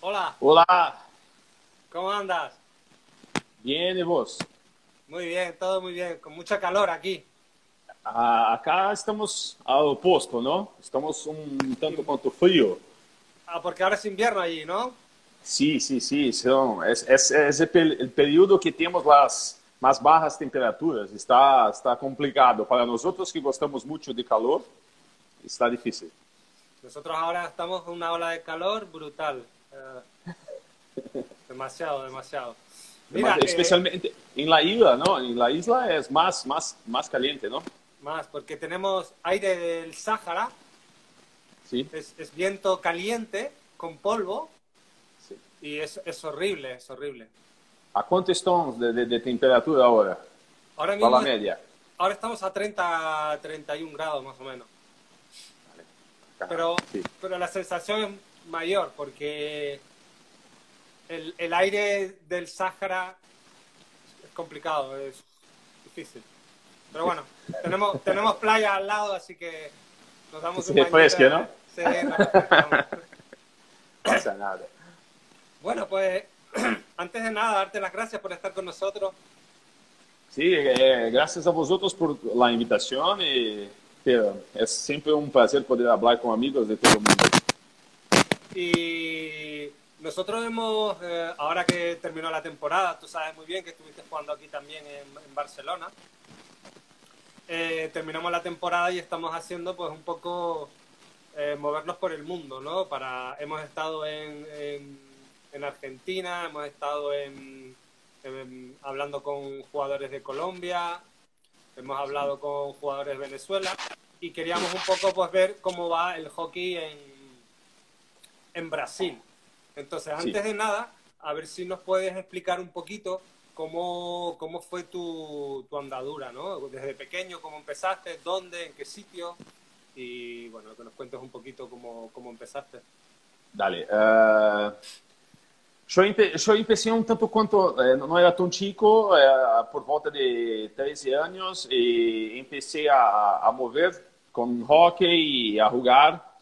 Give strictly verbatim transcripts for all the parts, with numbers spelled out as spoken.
Hola, Olá, ¿cómo andas? bien, e vos? Muy bien, todo muy bien, con mucha calor aquí. Ah, acá estamos ao oposto, não? Estamos um tanto In- quanto frio. Ah, porque ahora es invierno allí, ¿no? Sim, sim, sim. São, es, es, es el, pe- el período que temos as mais bajas temperaturas. Está, está complicado. Para nós outros que gostamos muito de calor, está difícil. Nosotros ahora estamos en una ola de calor brutal. Eh, demasiado, demasiado. Mas Mira, eh, especialmente em la isla, não? Em la isla é mais, mais, mais caliente, não? más, porque tenemos aire del Sáhara, Sim, es, es viento caliente con polvo sim. y es, es horrible, es horrible. A quanto estão de, de, de temperatura agora? Ahora Para mismo, a es- média? ahora estamos a treinta, treinta y un grados más o menos. Acá, Pero, sim. pero la sensación es mayor porque el, el aire del Sáhara es complicado, es difícil. Pero bueno, tenemos, tenemos playa al lado, así que nos damos Se un bañito. refresque, não? Sí, nos refrescamos. Passa nada. Bueno, pues antes de nada, darte las gracias por estar con nosotros. Sí, eh, gracias a vosotros por la invitación y pero, es siempre un placer poder hablar con amigos de todo el mundo. Y nosotros hemos, eh, ahora que terminó la temporada, tú sabes muy bien que estuviste jugando aquí también en, en Barcelona. Eh, terminamos la temporada y estamos haciendo pues un poco eh, movernos por el mundo, ¿no? Para, hemos estado en, en, en Argentina, hemos estado en, en- hablando con jugadores de Colombia, hemos hablado con jugadores de Venezuela y queríamos un poco pues ver cómo va el hockey en, en Brasil. Entonces, Sí, antes de nada, a ver si nos puedes explicar un poquito cómo, cómo fue tu, tu andadura, ¿no? Desde pequeño, cómo empezaste, dónde, en qué sitio, y bueno, que nos cuentes un poquito cómo, cómo empezaste. dale. Uh, eu, empe, eu empecé um tanto quanto, eh, não era tão chico, eh, por volta de treze anos, e empecé a, a mover com hockey e a jogar.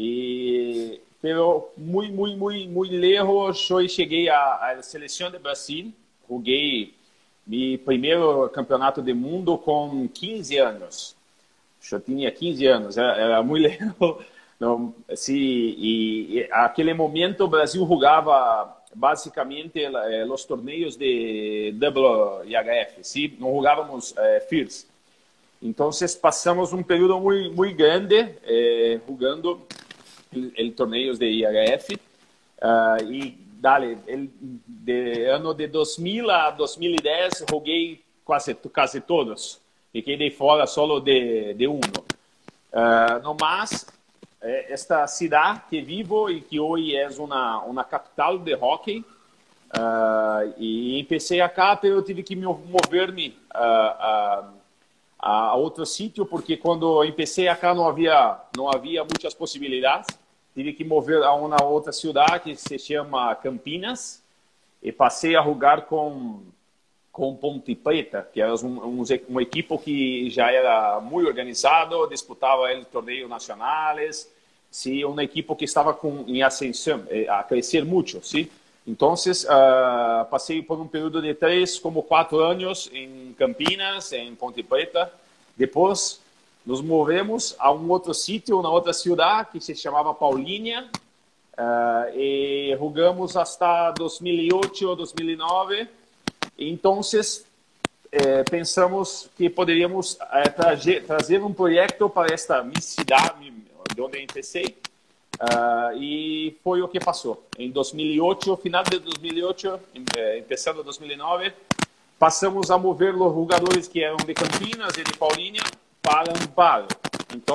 E, pero muito, muito, muito, muito lejos, eu cheguei à, à seleção de Brasil. Joguei meu primeiro campeonato do mundo com quinze anos. Eu tinha quinze anos, era, era muito lejos. Não, sim, e, e aquele momento o Brasil jogava basicamente eh, os torneios de W H F, sim? Não jogávamos eh, First. Então, passamos um período muito, muito grande eh, jogando el torneios de I H F uh, e dale, el, de ano de dois mil a dois mil e dez joguei quase, quase todos e quedei fora solo de, de um. Uh, no mais, eh, esta cidade que vivo e que hoje é uma, uma capital de hockey uh, e empecé acá, pero eu tive que me mover-me uh, uh, a outro sítio, porque quando empecé acá não havia, não havia muitas possibilidades. Tive que mover a uma outra cidade que se chama Campinas e passei a jogar com com Ponte Preta, que era um, um, um equipe que já era muito organizado, disputava os torneios nacionais, sim, uma equipe que estava com, em ascensão, a crescer muito, sim. Então, uh, passei por um período de três, como quatro anos em Campinas, em Ponte Preta. Depois, nos movemos a um outro sítio, na outra cidade, que se chamava Paulínia, uh, e jogamos até dois mil e oito, dois mil e nove. Então, eh, pensamos que poderíamos eh, trazer, trazer um projeto para esta minha cidade, de onde eu empecei. Uh, e foi o que passou. Em dois mil e oito, final de dois mil e oito, eh, começando dois mil e nove, passamos a mover os jogadores que eram de Campinas e de Paulínia para Amparo. Então,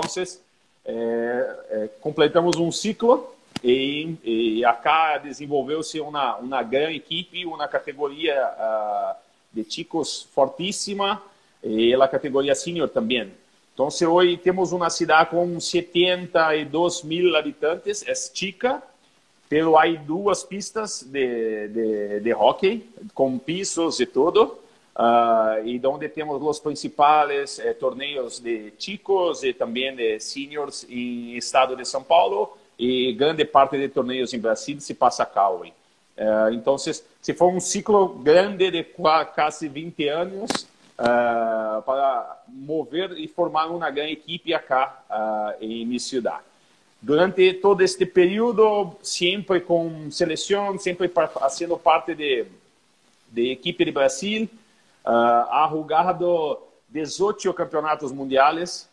eh, eh, completamos um ciclo e, e acá desenvolveu-se uma, uma grande equipe, uma categoria uh, de chicos fortíssima e a categoria senior também. Então, hoje temos uma cidade com setenta e dois mil habitantes, é chica, pero há duas pistas de, de, de hockey, com pisos e tudo, uh, e onde temos os principais eh, torneios de chicos e também de seniors em estado de São Paulo y grande parte de torneos en Brasil se pasa acá hoy. Uh, entonces, se fue un ciclo grande de casi veinte años uh, para mover y formar una gran equipe acá uh, en mi ciudad. Durante todo este período, siempre con selección, siempre haciendo parte de, de equipe de Brasil, uh, ha jugado dieciocho campeonatos mundiales.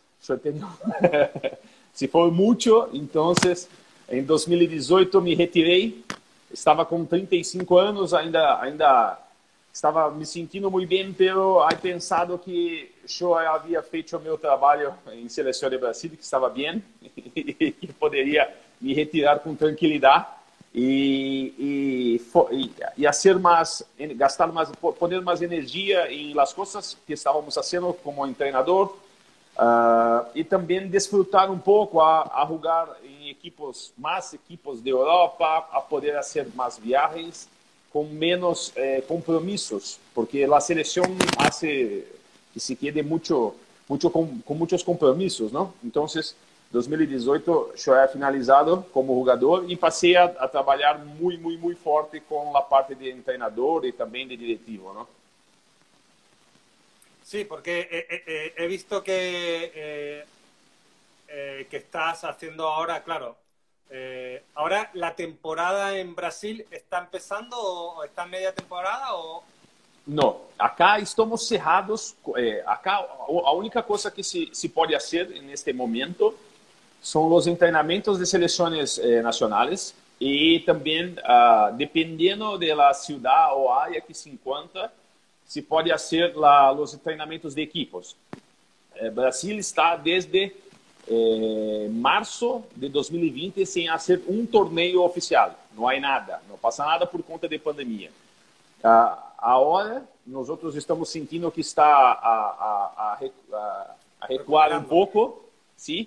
Se foi muito, então, em dois mil e dezoito me retirei, estava com trinta e cinco anos, ainda, ainda estava me sentindo muito bem, pero aí pensado que eu havia feito o meu trabalho em seleção de Brasil, que estava bem, e que poderia me retirar com tranquilidade e, e, e, e fazer mais, gastar mais, poner mais energia em las coisas que estávamos fazendo como treinador. Uh, e também desfrutar um pouco a, a jogar em equipos, mais equipos de Europa, a poder fazer mais viagens com menos eh, compromissos, porque a seleção faz que se quede muito, muito com, com muitos compromissos, não? Então, dois mil e dezoito eu era finalizado como jogador e passei a, a trabalhar muito, muito, muito forte com a parte de treinador e também de diretivo, não? Sí, porque he, he, he visto que, eh, eh, que estás haciendo ahora, claro, eh, ahora la temporada en Brasil está empezando o está en media temporada o... No, acá estamos cerrados, eh, acá a única cosa que se, se puede hacer en este momento son los entrenamientos de selecciones eh, nacionales y también uh, dependiendo de la ciudad o área que se encuentra, se pode fazer lá os treinamentos de equipos. Eh, Brasil está desde eh, março de dois mil e vinte sem fazer um torneio oficial. Não há nada, não passa nada por conta da pandemia. Ah, agora, nós outros estamos sentindo que está a, a, a, a recuar um pouco, sim,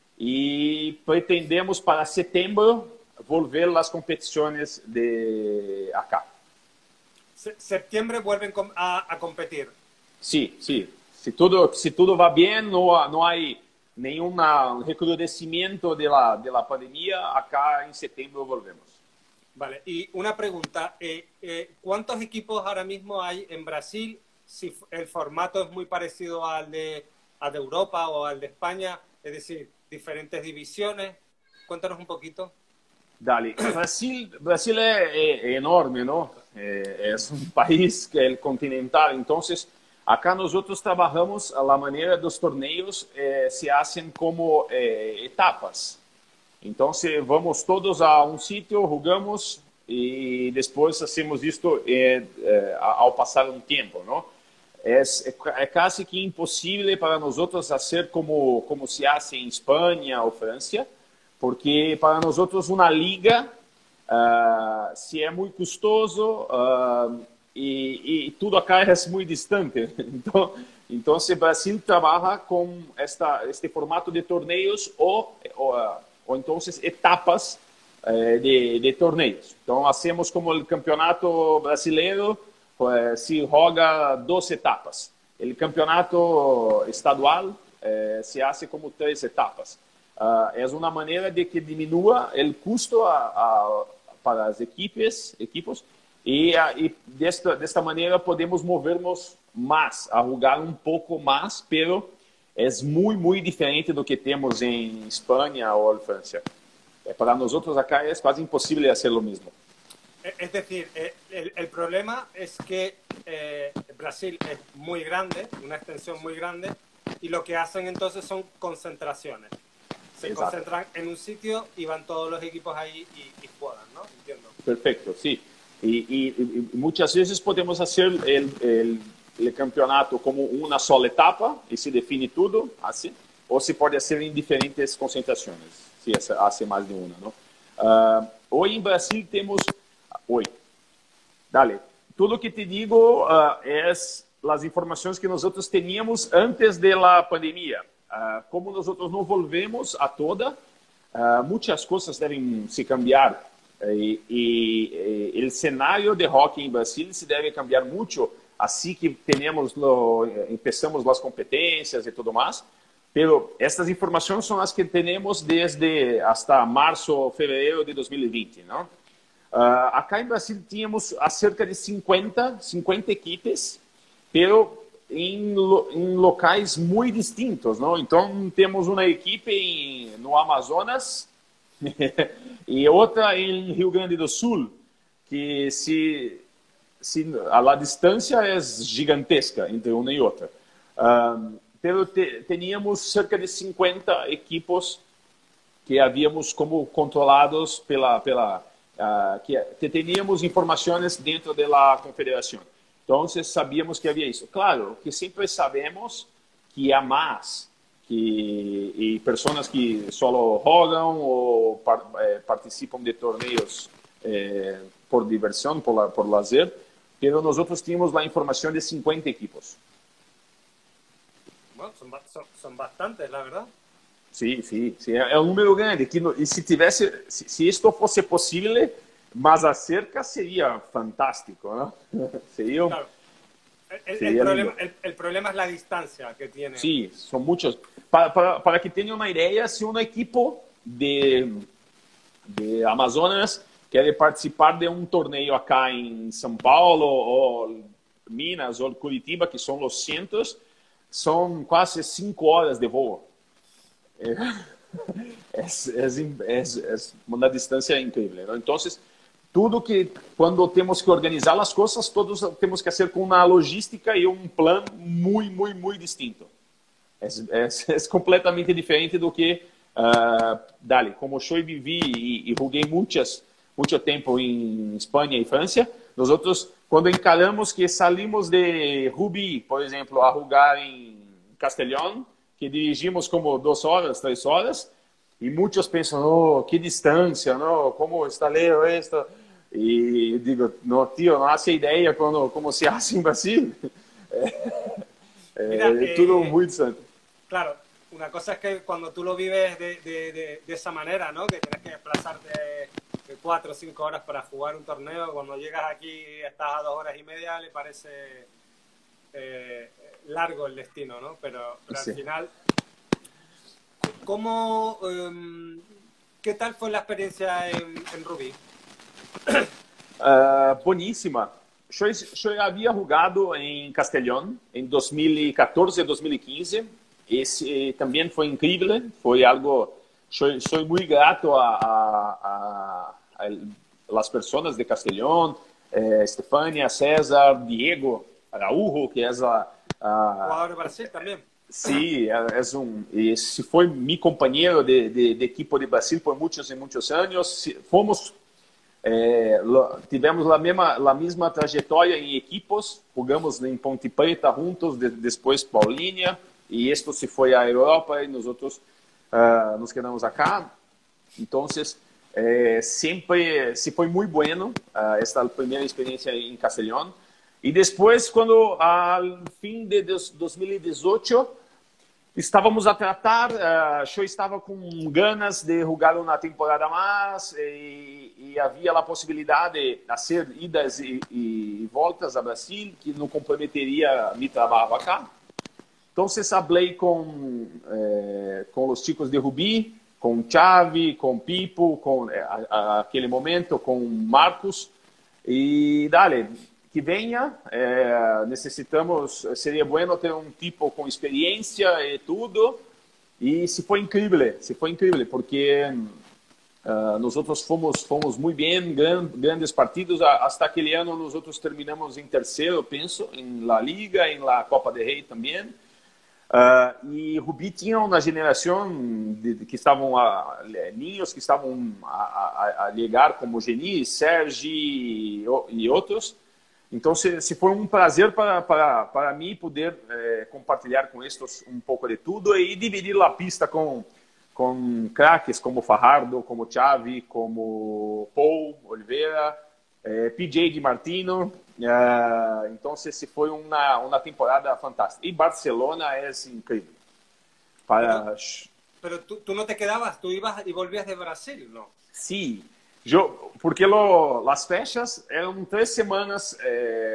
e pretendemos para setembro volver às competições de acá. Septiembre vuelven a, a competir. Sí, sí. Si todo, si todo va bien, no, no hay ningún recrudecimiento de la, de la pandemia, acá en septiembre volvemos. Vale, y una pregunta, eh, eh, ¿cuántos equipos ahora mismo hay en Brasil? Si el formato es muy parecido al de, al de Europa o al de España, es decir, diferentes divisiones. Cuéntanos un poquito. Dale, Brasil, Brasil é, é, é enorme, não? É, é um país que é continental, então, acá nós outros trabalhamos a maneira dos torneios eh, se fazem como eh, etapas. Então, se vamos todos a um sítio, jogamos e depois fazemos isto eh, eh, ao passar um tempo, não? É, é, é quase que impossível para nós outros fazer como como se faz em Espanha ou França. Porque para nós outros uma liga uh, se é muito custoso uh, e, e tudo acá é muito distante. Então, então o Brasil trabalha com esta, este formato de torneios ou, ou, ou então etapas uh, de, de torneios. Então, hacemos como o campeonato brasileiro, uh, se joga duas etapas. O campeonato estadual uh, se hace como três etapas. Uh, é uma maneira de que diminua o custo a, a, para as equipes, equipos e, a, e desta, desta maneira podemos movermos mais, a jogar um pouco mais, pero é muito, muito diferente do que temos em Espanha ou França. É, para nós outros acá é quase impossível fazer o mesmo. Es decir, el, el problema es que eh, Brasil es muy grande, una extensión muy grande, y lo que hacen entonces son concentraciones. Se Exacto. concentran en un sitio y van todos los equipos ahí y, y juegan, ¿no? Entiendo. Perfecto, sí. Y, y, y muchas veces podemos hacer el, el, el campeonato como una sola etapa y se define todo así, o se puede hacer en diferentes concentraciones, si hace más de una, ¿no? Uh, hoy en Brasil tenemos, hoy, dale, todo lo que te digo uh, es las informaciones que nosotros teníamos antes de la pandemia. Uh, como nós outros não volvemos a toda, uh, muitas coisas devem se cambiar e, e, e o cenário de hockey em Brasil se deve cambiar muito assim que temos lo, empezamos as competências e tudo mais, Pero estas informaciones son las que tenemos desde hasta marzo o febrero de dos mil veinte, ¿no? Uh, acá en Brasil tínhamos cerca de cincuenta, cincuenta equipes, pero em, lo, em locais muito distintos, não? Então temos uma equipe em, no Amazonas e outra em Rio Grande do Sul, que se, se a, a distância é gigantesca entre uma e outra. Uh, pero te, teníamos cerca de cincuenta equipos que havíamos como controlados pela pela Uh, que, que teníamos informações dentro da confederação. Então, sabíamos que havia isso. Claro, que sempre sabemos que há mais que e pessoas que só jogam ou par, eh, participam de torneios eh, por diversão, por, la, por lazer, mas nós tínhamos a informação de cincuenta equipos. Bueno, son, son, son bastantes, la verdad. Sim, sim, sim, é um número grande. Que no, e se tivesse, se, se isto fosse possível, mais acerca seria fantástico, ¿no? Seria, claro. el, seria el, problema, el, el problema es la distancia que tiene. Sí, son muchos. Para, para, para que tenham uma ideia, se um equipo de, de Amazonas quer participar de um torneio acá em São Paulo, ou Minas, ou Curitiba, que são os centros, são quase cinco horas de voo. É, é, é, é uma distância incrível, ¿no? Então, tudo que, quando temos que organizar as coisas, todos temos que fazer com uma logística e um plano muito, muito, muito distinto. É, é, é completamente diferente do que, uh, dale, como eu vivi e, e joguei muitas, muito tempo em Espanha e França, nós outros, quando encaramos que salimos de Rubí, por exemplo, a jogar em Castellón, que dirigimos como duas horas, três horas, e muitos pensam, oh, que distância, não, como está lejos esto. E digo, não, tio, não hace ideia como, como se hace em Brasil. É, Mira, é tudo eh, muito santo. Claro, una cosa es que cuando tú lo vives de, de, de, de esa manera, ¿no? Que tienes que desplazarte de cuatro o cinco horas para jugar un torneo, cuando llegas aquí estás a dos horas y media, le parece eh, largo el destino, ¿no? Pero, pero Sí. al final, ¿cómo, um, ¿qué tal fue la experiencia en, en Rubí? Uh, boníssima. Eu, eu havia jogado em Castellón em dois mil e quatorze, dois mil e quinze. Esse também foi incrível. Foi algo. Eu sou muito grato a, a, a, a las pessoas de Castellón, eh, Estefânia, César, Diego Araújo, que é a, a Jugador de Brasil também. Sim, é, é um, esse foi meu companheiro de, de, de equipo de Brasil por muitos e muitos anos. Fomos, eh, tivemos a mesma, a mesma trajetória em equipos, jogamos em Ponte Preta juntos, de, depois Paulínia, e isto se foi à Europa e nós outros uh, nos quedamos acá. Então, eh, sempre se foi muito bueno uh, esta primeira experiência em Castellón. E depois, quando ao fim de dois mil e dezoito estávamos a tratar, uh, eu estava com ganas de jogar uma temporada mais e, e havia a possibilidade de fazer idas e, e voltas a Brasil, que não comprometeria meu trabalho acá. Então, falei com, eh, com os chicos de Rubí, com Xavi, com Pipo, com eh, a, a, aquele momento, com Marcos, e dale, que venha, eh, necessitamos, seria bueno ter um tipo com experiência e tudo, e se foi incrível, se foi incrível, porque uh, nós outros fomos, fomos muito bem, gran, grandes partidos, até aquele ano nós outros terminamos em terceiro, penso, em La Liga, em La Copa de Rei também. Uh, e Rubí tinha uma geração de, de, que estavam a, ninhos que estavam a, a, a chegar como Geni, Sergi e, e outros. Então se, se foi um prazer para para para mim poder eh, compartilhar com estes um pouco de tudo e dividir a pista com com craques como Fajardo, como Xavi, como Paul Oliveira, eh, P J Di Martino. Uh, então, se foi uma, uma temporada fantástica. E Barcelona é incrível. Para... Pero, pero tú, tú no te quedabas, tú ibas y volvías de Brasil, ¿no? Sí, yo, porque lo, las fechas eram três semanas eh,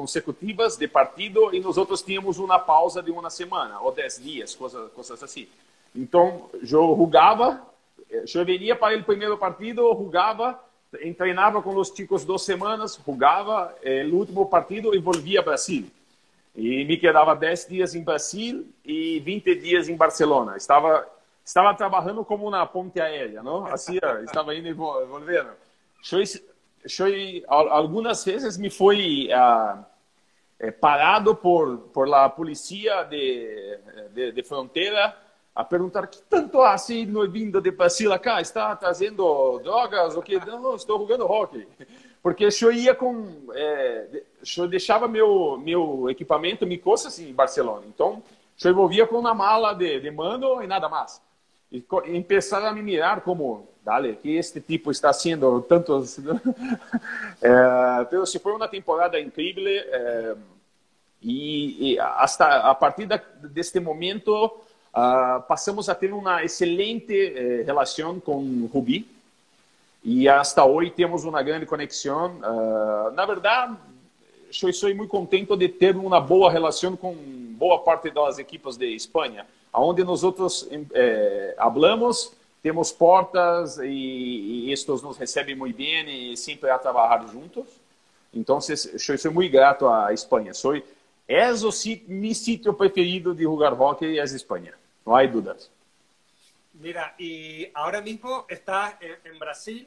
consecutivas de partido y nosotros teníamos una pausa de una semana o diez días, cosas, cosas así. Entonces yo jugaba, yo venía para el primer partido, jugaba, entrenaba con los chicos dos semanas, jugaba el último partido y volvía a Brasil. Y me quedaba diez días en Brasil y veinte días en Barcelona. Estaba, estaba trabajando como una ponte aérea, ¿no? Así, estaba indo y volviendo. Yo, yo algunas veces me fui uh, eh, parado por, por la policía de, de, de frontera a perguntar que tanto hace no vindo de Brasil acá, está trazendo drogas ou que? Não, estou jogando hockey. Porque eu ia com, é, eu deixava meu meu equipamento, minhas coisas em Barcelona. Então, eu envolvia com uma mala de, de mando e nada mais. E começaram a me mirar como, dale, que este tipo está haciendo tantos. é, pero se foi uma temporada incrível é, e, e hasta a partir da, deste momento Uh, passamos a ter uma excelente eh, relação com Rubi e hasta hoje temos uma grande conexão. Uh, na verdade, eu sou muito contente de ter uma boa relação com boa parte das equipes de Espanha, onde nós outros eh, hablamos, temos portas e, e estes nos recebem muito bem e sempre a trabalhar juntos. Então, eu sou muito grato à Espanha. Sou, é o meu sítio preferido de jogar hockey, é a Espanha. No hay dudas. Mira, y ahora mismo estás en, en Brasil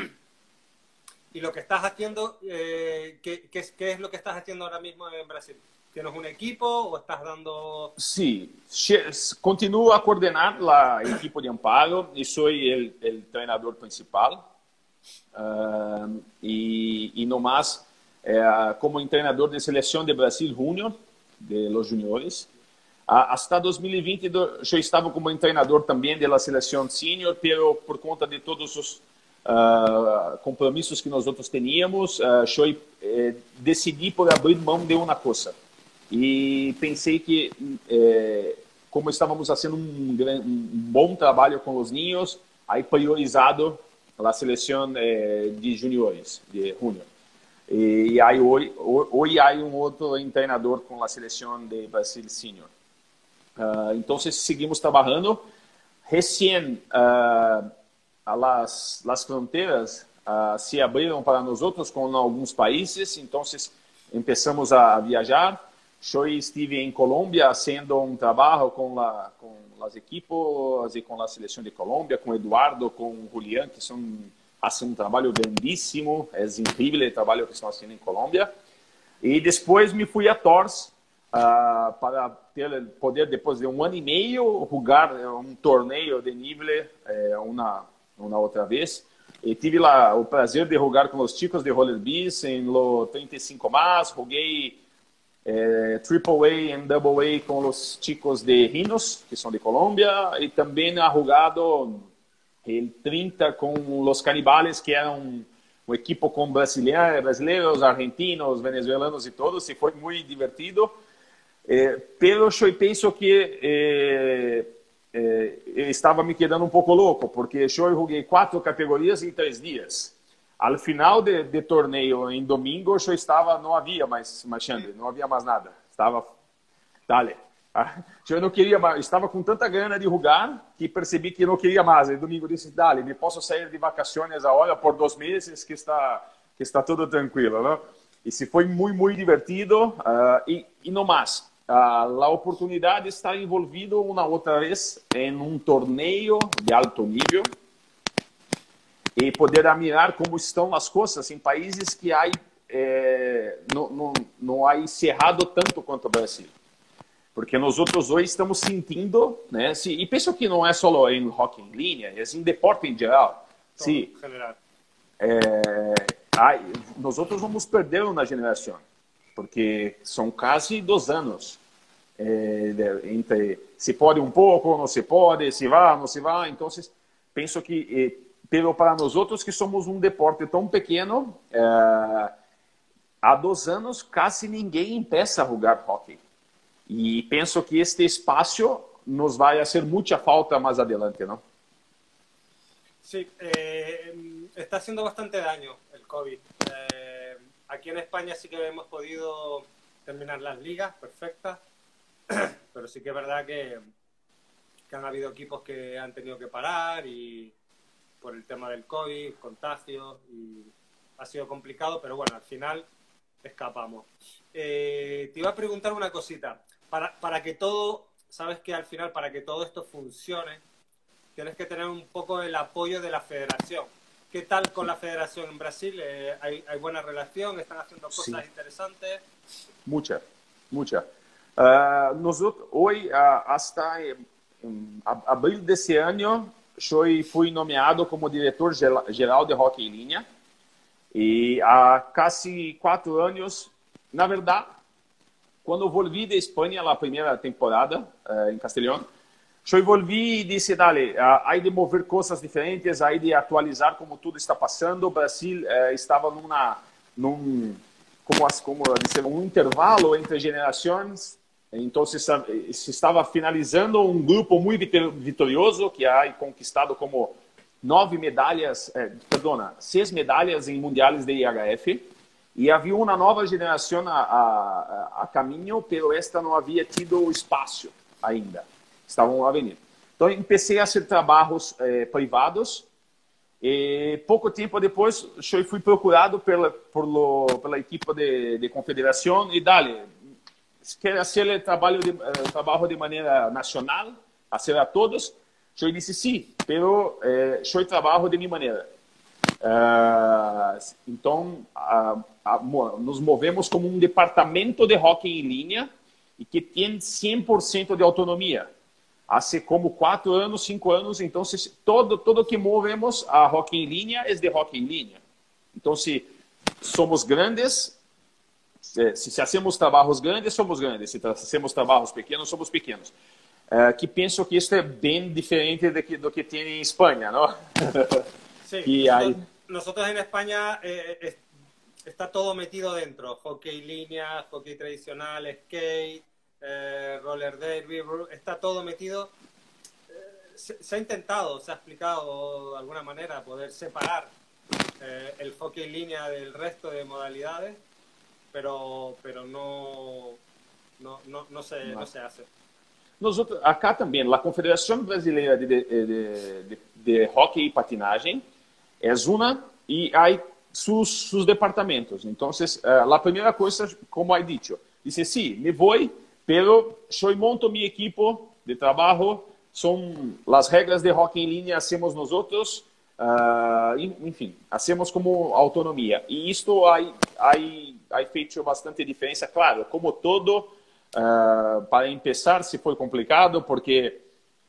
y lo que estás haciendo, eh, ¿qué, qué, es, ¿qué es lo que estás haciendo ahora mismo en Brasil? ¿Tienes un equipo o estás dando...? Sí, continúo a coordenar la equipo de amparo y soy el, el entrenador principal. Uh, y, y no más, eh, como entrenador de selección de Brasil Junior, de los juniores. Hasta dois mil e vinte eu estava como treinador também da seleção sênior, pero por conta de todos os uh, compromissos que nós outros teníamos, uh, eu eh, decidi por abrir mão de uma coisa. E pensei que, eh, como estávamos fazendo um, um bom trabalho com os ninhos, aí priorizado a seleção eh, de juniores, de junior. E, e aí hoje, hoje há um outro treinador com a seleção de Brasil sênior. Uh, então, seguimos trabalhando. Recém, uh, as, as fronteiras uh, se abriram para nós outros com alguns países. Então, começamos a viajar. Eu estive em Colômbia fazendo um trabalho com, la, com as equipes e com a seleção de Colômbia, com Eduardo, com Julián, que são, fazem um trabalho grandíssimo. É incrível o trabalho que estão fazendo em Colômbia. E depois me fui a Tours. Uh, para ter poder, depois de um ano e meio, jogar um torneio de nível eh, uma, uma outra vez. E tive lá o prazer de jogar com os chicos de Rollerbees em lo trinta e cinco mais. Joguei eh, Triple A e Double A com os chicos de Rinos, que são de Colômbia. E também ha jogado el trinta com os Canibales, que eram um, um equipo com brasileiros, brasileiros, argentinos, venezuelanos e todos. E foi muito divertido. Eh, pero eu penso que eh, eh, estava me quedando um pouco louco, porque eu joguei quatro categorias em três dias. Ao final de, de torneio, em domingo, eu estava, não havia mais, mais Xandre, não havia mais nada. Estava, dale. Eu não queria mais, estava com tanta gana de jogar que percebi que não queria mais. E domingo disse, dale, me posso sair de vacações agora por dois meses que está, que está tudo tranquilo, não? E se foi muito, muito divertido uh, e, e não mais. Uh, a oportunidade de estar envolvido uma outra vez em um torneio de alto nível e poder admirar como estão as coisas em países que há, eh, não, não, não há encerrado tanto quanto o Brasil. Porque nós outros hoje estamos sentindo, né? Se, e penso que não é só em hockey em linha, é em deporte em geral. Sim. É, nós outros vamos perder uma geração, porque são quase dois anos. É, entre se pode um pouco, não se pode, se vai, não se vai. Então, penso que, eh, pelo para nós outros que somos um deporte tão pequeno, eh, há dois anos quase ninguém começa a jogar hockey. E penso que este espaço nos vai fazer muita falta mais adelante, não? Sí, eh, está haciendo bastante daño el COVID. Eh, aquí en España sí que hemos podido terminar las ligas perfectas, pero sí que es verdad que, que han habido equipos que han tenido que parar y por el tema del COVID, contagios, y ha sido complicado, pero bueno, al final escapamos. Eh, te iba a preguntar una cosita. Para, para que todo, sabes que al final, para que todo esto funcione, tienes que tener un poco el apoyo de la federación. ¿Qué tal con la federación en Brasil? Eh, ¿hay, ¿Hay buena relación? ¿Están haciendo cosas sí. interesantes? Mucha, mucha. Uh, nosotros, hoy, uh, hasta en, en abril de ese año, yo fui nomeado como director geral de hockey en línea. Y há casi cuatro años, na verdade, quando volví de Espanha la primeira temporada uh, em Castellón, eu volví e disse, dale, uh, há de mover coisas diferentes, há de atualizar como tudo está passando. O Brasil uh, estava numa, num, como, como dizer, um intervalo entre gerações, então se, se estava finalizando um grupo muito vitorioso que ha conquistado como nove medalhas, eh, perdona, seis medalhas em mundiais de I H F, e havia uma nova geração a, a, a caminho, pero esta não havia tido espaço ainda, estavam a vir. Então, comecei a fazer trabalhos eh, privados, e pouco tempo depois, eu fui procurado pela, por lo, pela equipe de, de confederação, e dali, quer fazer trabalho de, eh, trabalho de maneira nacional, fazer a todos. Eu disse sim, pero eh, eu trabalho de minha maneira. Uh, então, uh, uh, nos movemos como um departamento de hockey em linha e que tem cem por cento de autonomia. Há como quatro anos, cinco anos, então se, todo todo que movemos a hockey em linha é de hockey em linha. Então, se somos grandes, se, se fazemos trabalhos grandes, somos grandes. Se fazemos trabalhos pequenos, somos pequenos. Uh, que penso que isso é bem diferente do que, do que tem em Espanha, ¿no? Sí, y hay... nosotros en España eh, es, está todo metido dentro, hockey línea, hockey tradicional, skate, eh, roller derby, está todo metido. Eh, se, se ha intentado, se ha explicado de alguna manera poder separar eh, el hockey línea del resto de modalidades, pero, pero no, no, no, no, se, no. no se hace. Nosotros, acá também, a Confederação Brasileira de, de, de, de, de Hockey e Patinagem é uma e há seus, seus departamentos. Então, a primeira coisa, como eu disse, disse, sim, me vou, pero eu monto minha equipe de trabalho, são as regras de hockey em linha, hacemos nós outros, uh, enfim, hacemos como autonomia. E isto há, há, há feito bastante diferença, claro, como todo. Uh, para começar, se foi complicado, porque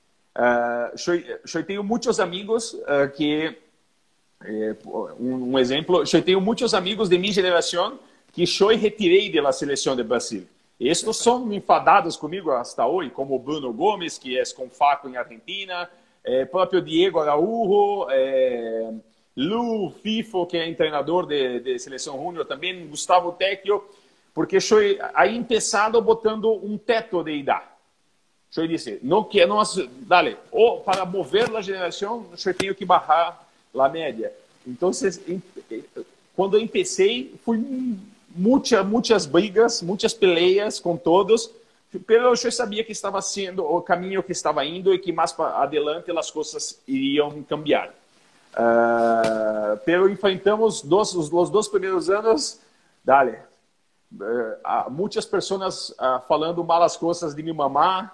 uh, eu, eu tenho muitos amigos uh, que, eh, um, um exemplo, eu tenho muitos amigos de minha geração que eu retirei da seleção do Brasil. Estes são enfadados comigo até hoje, como Bruno Gomes, que é com Faco em Argentina, eh, próprio Diego Araújo, eh, Lu Fifo, que é treinador de, de seleção júnior também, Gustavo Tecchio. Porque eu aí começado botando um teto de idade. Eu disse, não que não, dale, ou para mover a geração, eu tenho que baixar a média. Então, quando eu comecei, fui muitas, muitas brigas, muitas peleias com todos, pero eu sabia que estava sendo o caminho que estava indo e que mais para adelante as coisas iriam cambiar. Uh, pero enfrentamos dos, os, os dois primeiros anos, dale. Uh, muitas pessoas uh, falando malas coisas de minha mamá.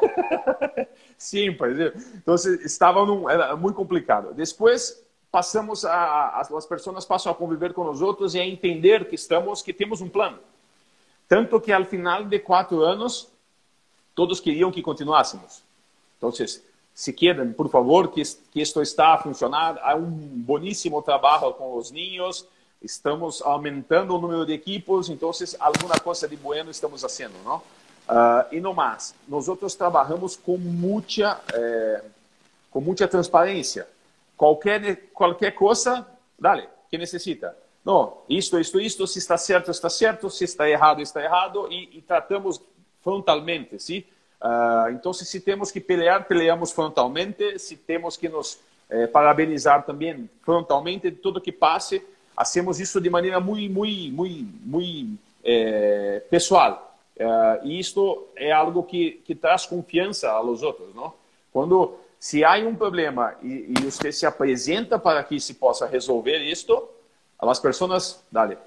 Sempre. Então, estava num, era muito complicado. Depois, passamos a, as pessoas passam a conviver com nós outros e a entender que estamos, que temos um plano. Tanto que, ao final de quatro anos, todos queriam que continuássemos. Então, se querem, por favor, que, que isto está a funcionar. Há um boníssimo trabalho com os ninhos. Estamos aumentando o número de equipos, então alguma coisa de bueno estamos fazendo, não? Uh, e no mais, nós outros trabalhamos com muita, eh, com muita transparência. Qualquer qualquer coisa, dale, que necessita. Não, isto, isto, isto, se está certo, está certo, se está errado, está errado, e, e tratamos frontalmente, sim? Uh, então, se temos que pelear, peleamos frontalmente. Se temos que nos eh, parabenizar também frontalmente, tudo que passe. hacemos isso de maneira muito, muito, muito, muito é, pessoal. É, e isto é algo que, que traz confiança aos outros, não? Quando, se há um problema e, e você se apresenta para que se possa resolver isto, as pessoas, dale,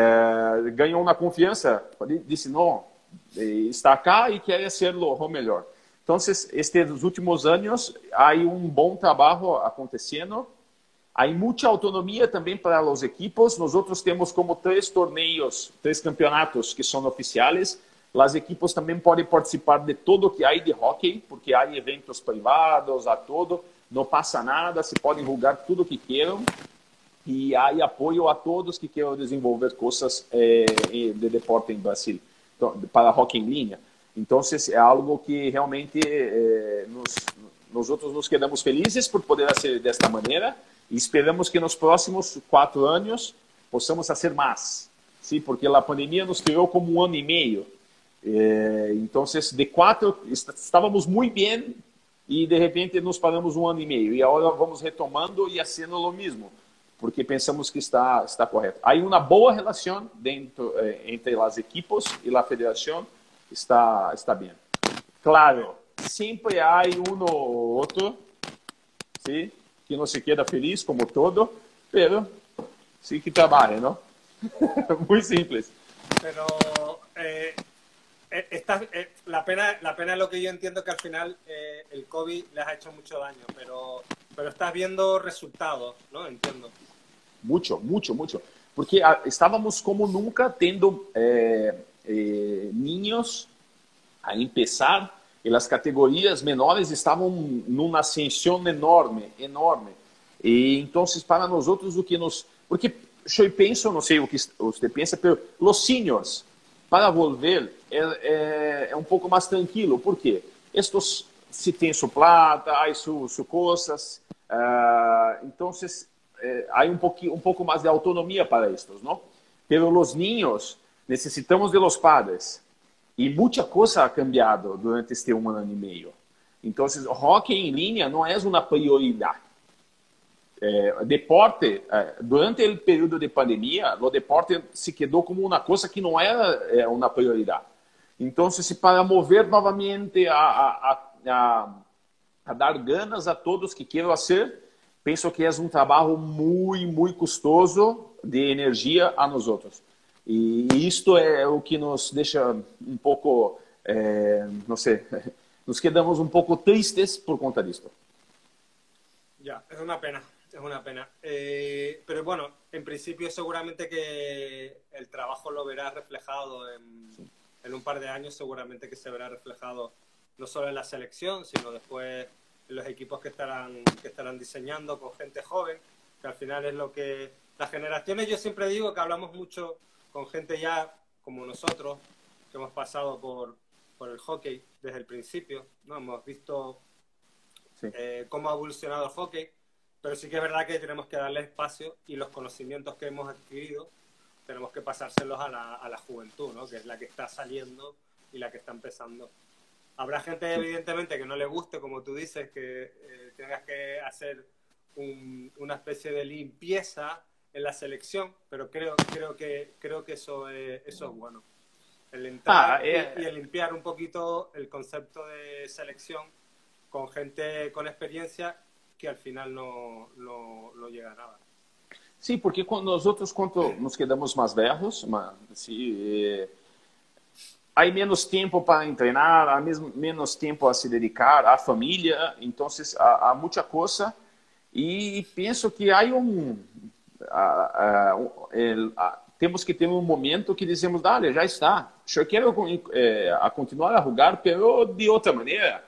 é, ganham uma confiança, dizem, não, está cá e quer ser o melhor. Então, estes últimos anos, há um bom trabalho acontecendo. Há muita autonomia também para os equipos. Nós outros temos como três torneios, três campeonatos que são oficiais. As equipes também podem participar de tudo que há de hockey, porque há eventos privados, há tudo. Não passa nada, se podem jogar tudo que queiram. E há apoio a todos que queiram desenvolver coisas eh, de deporte em Brasil, então, para hockey em linha. Então, é algo que realmente eh, nos, nós outros nos quedamos felizes por poder ser desta maneira e esperamos que nos próximos quatro anos possamos fazer mais, sim, porque a pandemia nos criou como um ano e meio. Eh, então, de quatro, estávamos muito bem e de repente nos paramos um ano e meio e agora vamos retomando e fazendo o mesmo, porque pensamos que está está correto. Há uma boa relação dentro eh, entre as equipes e a federação. Está, está bem. Claro, sempre há um ou outro, sim, que não se queda feliz como todo, pero sim que trabalha, não? Muy simples. Pero eh, esta, eh, la pena, la pena es lo que yo entiendo que al final eh, el COVID les ha hecho mucho daño, pero, pero estás viendo resultados, ¿no? Entiendo. Mucho, mucho, mucho. Porque ah, estávamos como nunca tendo eh, eh, niños a empezar e as categorias menores estavam numa ascensão enorme, enorme. E então, para nós outros, o que nos... Porque eu penso, não sei o que você pensa, mas os seniors, para volver, é, é, é um pouco mais tranquilo. Por quê? Estes, se tem sua plata, há suas su coisas, uh, então, é, há um, pouquinho, um pouco mais de autonomia para estes, não? Pero os niños, necessitamos de los padres. E muita coisa ha cambiado durante este um ano e meio. Então, o hockey em linha não é uma prioridade. É, deporte, é, durante o período de pandemia, o deporte se quedou como uma coisa que não era é, uma prioridade. Então, se para mover novamente a, a, a, a dar ganas a todos que queiram fazer, penso que é um trabalho muito, muito custoso de energia a nós outros. E isto é o que nos deixa um pouco, eh, não sei, nos quedamos um pouco tristes por conta disto. Ya, es una pena, es una pena. Eh, pero bueno, en principio seguramente que el trabajo lo verás reflejado en, sí. en un par de años, seguramente que se verá reflejado no solo en la selección, sino después en los equipos que estarán, que estarán diseñando con gente joven, que al final es lo que... Las generaciones, yo siempre digo que hablamos mucho con gente ya como nosotros, que hemos pasado por, por el hockey desde el principio, ¿no? Hemos visto sí. eh, cómo ha evolucionado el hockey, pero sí que es verdad que tenemos que darle espacio y los conocimientos que hemos adquirido tenemos que pasárselos a la, a la juventud, ¿no? Que es la que está saliendo y la que está empezando. Habrá gente, evidentemente, que no le guste, como tú dices, que eh, tengas que hacer un, una especie de limpieza en la selección, pero creo, creo, que, creo que eso es, eso es bueno. El entrar ah, eh, y, y el limpiar un poquito el concepto de selección con gente con experiencia que al final no, no, no llega a nada. Sí, porque cuando nosotros cuando nos quedamos más viejos, sí, eh, hay menos tiempo para entrenar, hay menos tiempo a se dedicar à família, então há, há muita coisa e penso que há um Uh, uh, uh, uh, temos que ter um momento que dizemos, dale, já está, eu quero uh, a continuar a jogar, pero de outra maneira,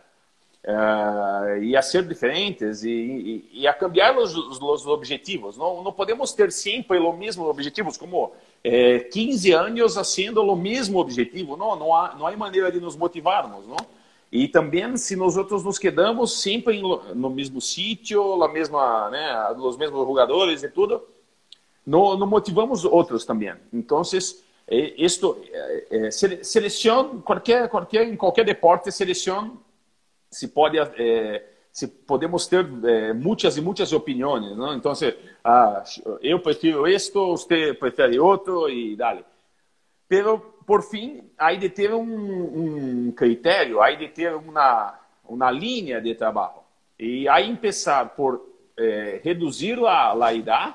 uh, e a ser diferentes, e, e, e a cambiar os, os, os objetivos. Não, não podemos ter sempre os mesmos objetivos, como uh, quinze anos fazendo o mesmo objetivo, não, não, há, não há maneira de nos motivarmos, não? E também, se nós outros nos quedamos sempre no mesmo sítio, na mesma, né, os mesmos jogadores e tudo, não, não motivamos outros também. Então, isto, seleção, qualquer, qualquer, em qualquer deporte, seleção se pode é, se podemos ter eh, muitas e muitas opiniões, não? Então, ah, eu prefiro isto, você prefere outro e dale. Pero, por fim, há de ter um, um critério, há de ter uma, uma linha de trabalho. E aí começar por eh, reduzir a, a idade,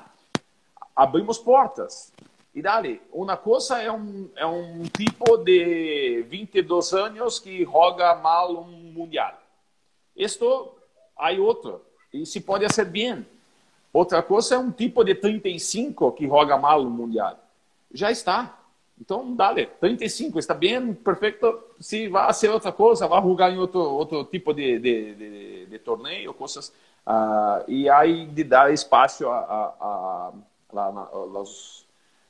abrimos portas. E dali, uma coisa é um, é um tipo de vinte e dois anos que joga mal um mundial. Isto, há outro, e se pode fazer bem. Outra coisa é um tipo de trinta e cinco que joga mal um mundial. Já está. Então, dale, trinta e cinco, está bem, perfeito. Se vai ser outra coisa, vai jogar em outro, outro tipo de, de, de, de torneio, coisas. Uh, e aí de dar espaço a, a, a, a, a, os,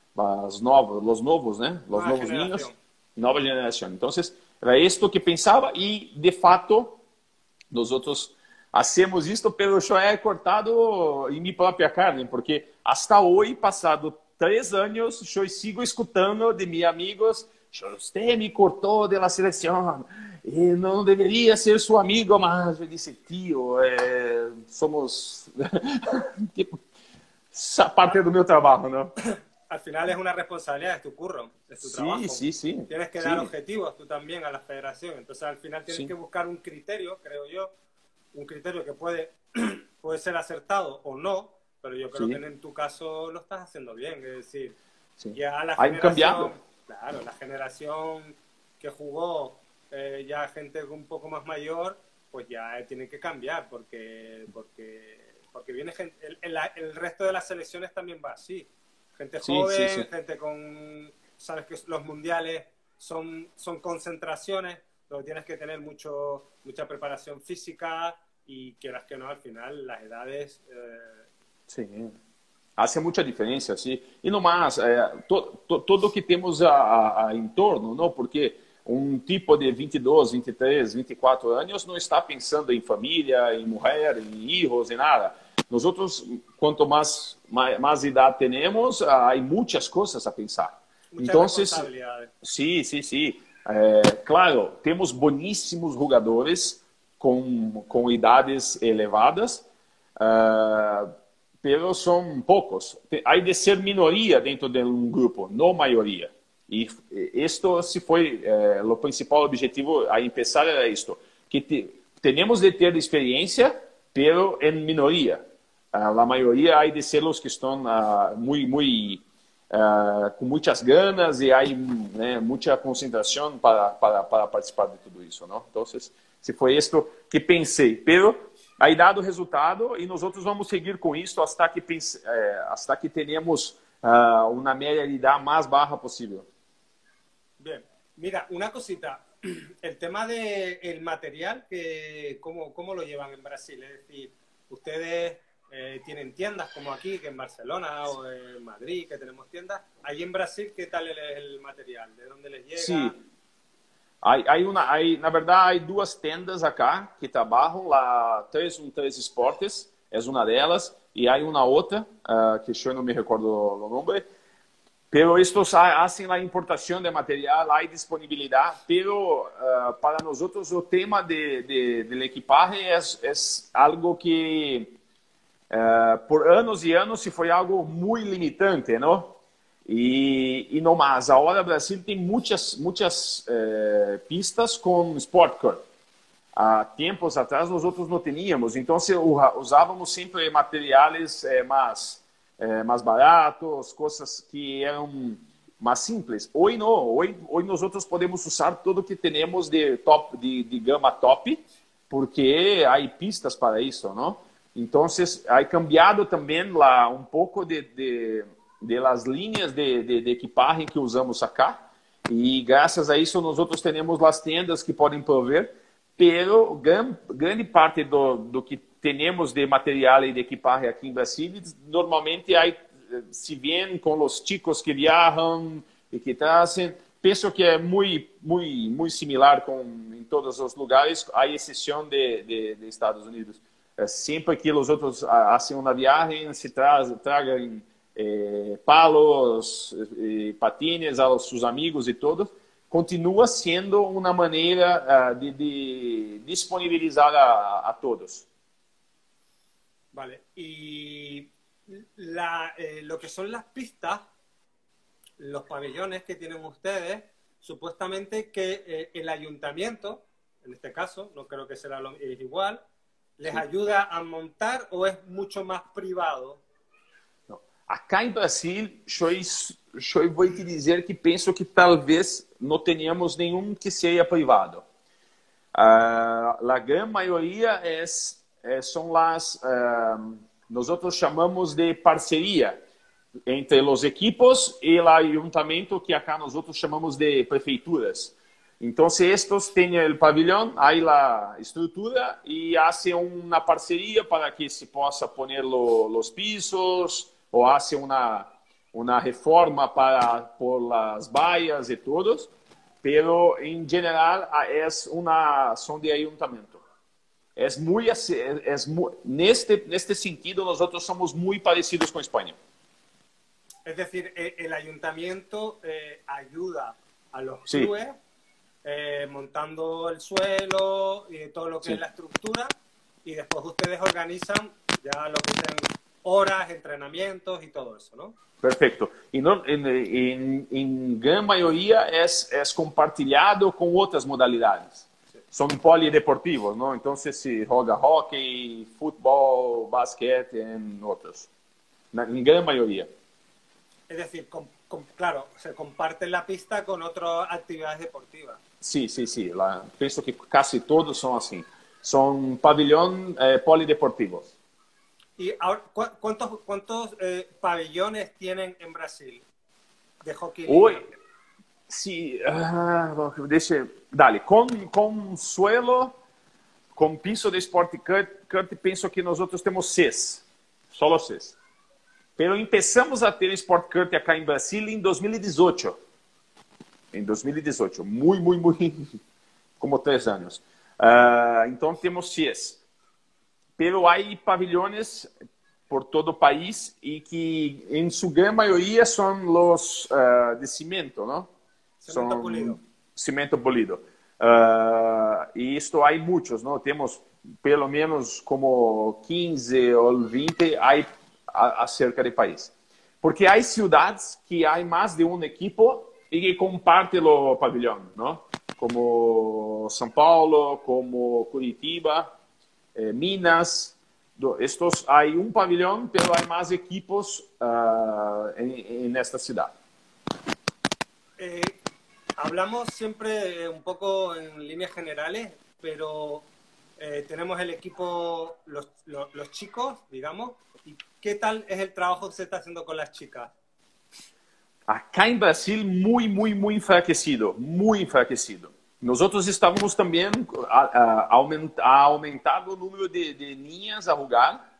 os novos, os novos, né? Os Nova novos geração. niños, nova geração. Então, era isto que pensava e, de fato, nós outros hacemos isto pelo choé cortado em minha própria carne, porque hasta hoje, passado três anos, eu sigo escutando de meus amigos: você me cortou da seleção e não deveria ser seu amigo, mas eu disse, tio, é, somos tipo, essa parte do meu trabalho, não? Al final es una responsabilidad, es tu curro, es tu sí, trabajo. Sí, sí. Tienes que sí. dar objetivos tú también a la federación. Entonces al final tienes sí. que buscar un criterio, creo yo, un criterio que puede, puede ser acertado o no, pero yo creo sí. que en tu caso lo estás haciendo bien. Es decir, sí. ya la Hay generación, cambiado. claro, la generación que jugó eh, ya gente un poco más mayor, pues ya tiene que cambiar porque, porque, porque viene gente, el, el, el resto de las selecciones también va así. Gente sí, joven, sí, sí. gente con... Sabes que los mundiales son, son concentraciones donde tienes que tener mucho, mucha preparación física y quieras que no, al final las edades... Eh... Sí, hace mucha diferença, sim. E no mais, é, to, to, tudo que temos a, a, a em torno, não? Porque um tipo de vinte e dois, vinte e três, vinte e quatro anos não está pensando em família, em mulher, em filhos, em nada. Nós outros, quanto mais, mais, mais idade temos, há muitas coisas a pensar. Então, sim, sim, sim. É, claro, temos boníssimos jogadores com, com idades elevadas, uh, mas são poucos. Há de ser minoria dentro de um grupo, não maioria. E isto se foi eh, o principal objetivo a começar era isto, que te, temos de ter experiência, pero em minoria. Uh, a maioria há de ser os que estão uh, muito, muito uh, com muitas ganas e há né, muita concentração para, para, para participar de tudo isso, não? Então, se foi isto que pensei, pero aí dado o resultado e nós outros vamos seguir com isso até que pense, eh, até que tenhamos uh, uma média de idade mais baixa possível. Bien, mira, una cosita, el tema del de material, que, ¿cómo, ¿cómo lo llevan en Brasil? Es decir, ustedes eh, tienen tiendas como aquí, que en Barcelona o en Madrid, que tenemos tiendas. Allí en Brasil, ¿qué tal es el material? ¿De dónde les llega? Sí. Hay, hay una, hay, na verdade, hay duas tendas acá que trabalham, lá três um três Esportes, é uma delas, e há uma outra, uh, que eu não me recordo o nome. Pero estos hacen la importación de material, hay disponibilidad, pero uh, para nosotros el tema de, de, del equipaje es, es algo que uh, por anos y anos se foi algo muy limitante, ¿no? Y, y no más, ahora Brasil tem muchas, muchas uh, pistas con Sport Car. Há tempos atrás nosotros no teníamos, entonces usávamos sempre materiales eh, más... É, mais baratos, coisas que eram mais simples. Hoje não, hoje, hoje nós outros podemos usar tudo que temos de top, de, de gama top, porque há pistas para isso, não? Então, há cambiado também lá um pouco de, de, de las linhas de, de, de equipagem que usamos acá, e graças a isso nós outros temos as tendas que podem prover, pero gran, grande parte do, do que temos de material e de equipagem aqui em Brasília, normalmente aí se vem com os chicos que viajam e que trazem. Penso que é muito, muito, muito similar com em todos os lugares, à exceção de, de, de Estados Unidos. Sempre que os outros fazem uma viagem, se traz, tragam eh, palos, eh, patines aos seus amigos e todos, continua sendo uma maneira uh, de, de disponibilizar a, a todos. Vale, y la, eh, lo que son las pistas, los pabellones que tienen ustedes, supuestamente que eh, el ayuntamiento, en este caso, no creo que será lo, es igual, les Sí. ayuda a montar o es mucho más privado. Não. Acá em Brasil, eu, eu vou te dizer que penso que talvez não tenhamos nenhum que seja privado. Uh, a grande maioria é, é, são as, uh, nós chamamos de parceria entre os equipos e o ayuntamento, que acá nós chamamos de prefeituras. Então, se estes têm o pavilhão, aí a estrutura e fazem uma parceria para que se possa pôr os pisos ou fazem uma uma reforma para pôr as baias e todos. Pero en general es una son de ayuntamiento. Es muy, es, es muy, neste, neste sentido nosotros somos muy parecidos con España. Es decir, el ayuntamiento eh, ayuda a los Sí. clubes eh, montando el suelo y todo lo que Sí. es la estructura, y después ustedes organizan ya lo que sean horas, entrenamientos y todo eso, ¿no? Perfeito. E no, em, em, em grande maioria é, é compartilhado com outras modalidades. Sim. São polideportivos, não? Então se joga hockey, futebol, basquete e outros. Na, em grande maioria. Es decir, com, com, claro, se comparten la pista con otras actividades deportivas. Sim, sim, sim. Lá, penso que quase todos são assim. São pavilhões eh, polideportivos. ¿Y ahora, ¿cu cuántos, cuántos eh, pabellones tienen en Brasil de hockey? Hoy, sí, uh, deixa, dale, com, com suelo, com piso de sport cut, cut, penso que nós outros temos seis, só seis. Pero começamos a ter sport cut acá em Brasil em dois mil e dezoito. Em dois mil e dezoito, muito, muito, muito, como três anos. Uh, então temos seis. Pero há pavilhões por todo o país e que, em sua grande maioria, são os uh, de cimento, não? Cimento são polido. Cimento polido. Uh, e isto há muitos, não? Temos pelo menos como quinze ou vinte há acerca do país. Porque há cidades que há mais de um equipo e que compartem o pavilhão, não? Como São Paulo, como Curitiba, Eh, Minas, do, estos hay un pabellón, pero hay más equipos uh, en, en esta ciudad. Eh, hablamos siempre eh, un poco en líneas generales, pero eh, tenemos el equipo, los, los, los chicos, digamos, y ¿qué tal es el trabajo que se está haciendo con las chicas? Acá en Brasil, muy, muy, muy enfraquecido, muy enfraquecido. Nosotros estávamos também a, a, aument, a aumentado o número de, de ninhas a jogar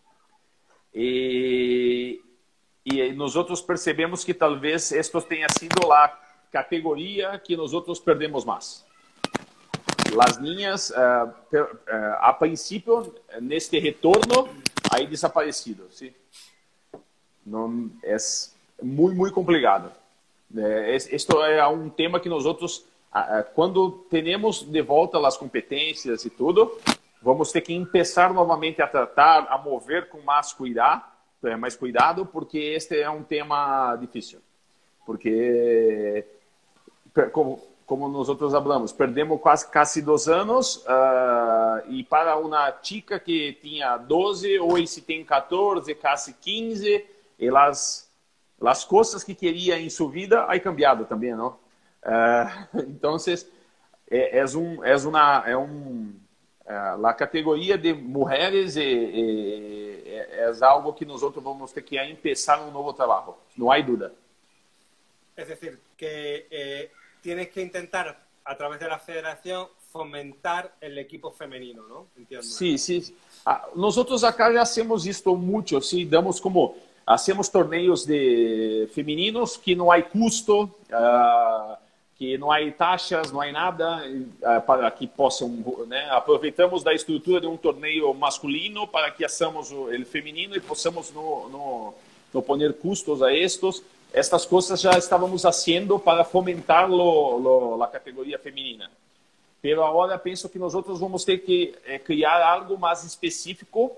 e, e nós percebemos que talvez esto tenha sido a categoria que nós perdemos mais. As ninhas, uh, per, uh, a princípio, neste retorno, aí desaparecido. ¿Sí? Não, é muito, muito complicado. É, isto é um tema que nós quando temos de volta as competências e tudo, vamos ter que começar novamente a tratar, a mover com mais cuidado, mais cuidado, porque este é um tema difícil. Porque, como, como nós falamos, perdemos quase, quase dois anos, uh, e para uma chica que tinha doze, hoje tem quatorze, quase quinze, e as, as coisas que queria em sua vida, aí cambiado também, não? Uh, então, é, é, um, é, uma, é um, uh, a categoria de mulheres é, é, é algo que nós vamos ter que começar um novo trabalho, não há dúvida. Es decir, que eh, tienes que intentar, a través de la federación, fomentar el equipo femenino, ¿no? Entiendo. Sí, sí. Ah, nosotros acá já hacemos isto mucho, sí, damos como, hacemos torneios de femininos que não há custo, uh, que não há taxas, não há nada uh, para que possam, né, aproveitamos da estrutura de um torneio masculino para que façamos o ele feminino e possamos no, no, no poner custos a estos. Estas coisas já estávamos fazendo para fomentar lo, lo, a categoria feminina. Pero agora penso que nós vamos ter que eh, criar algo mais específico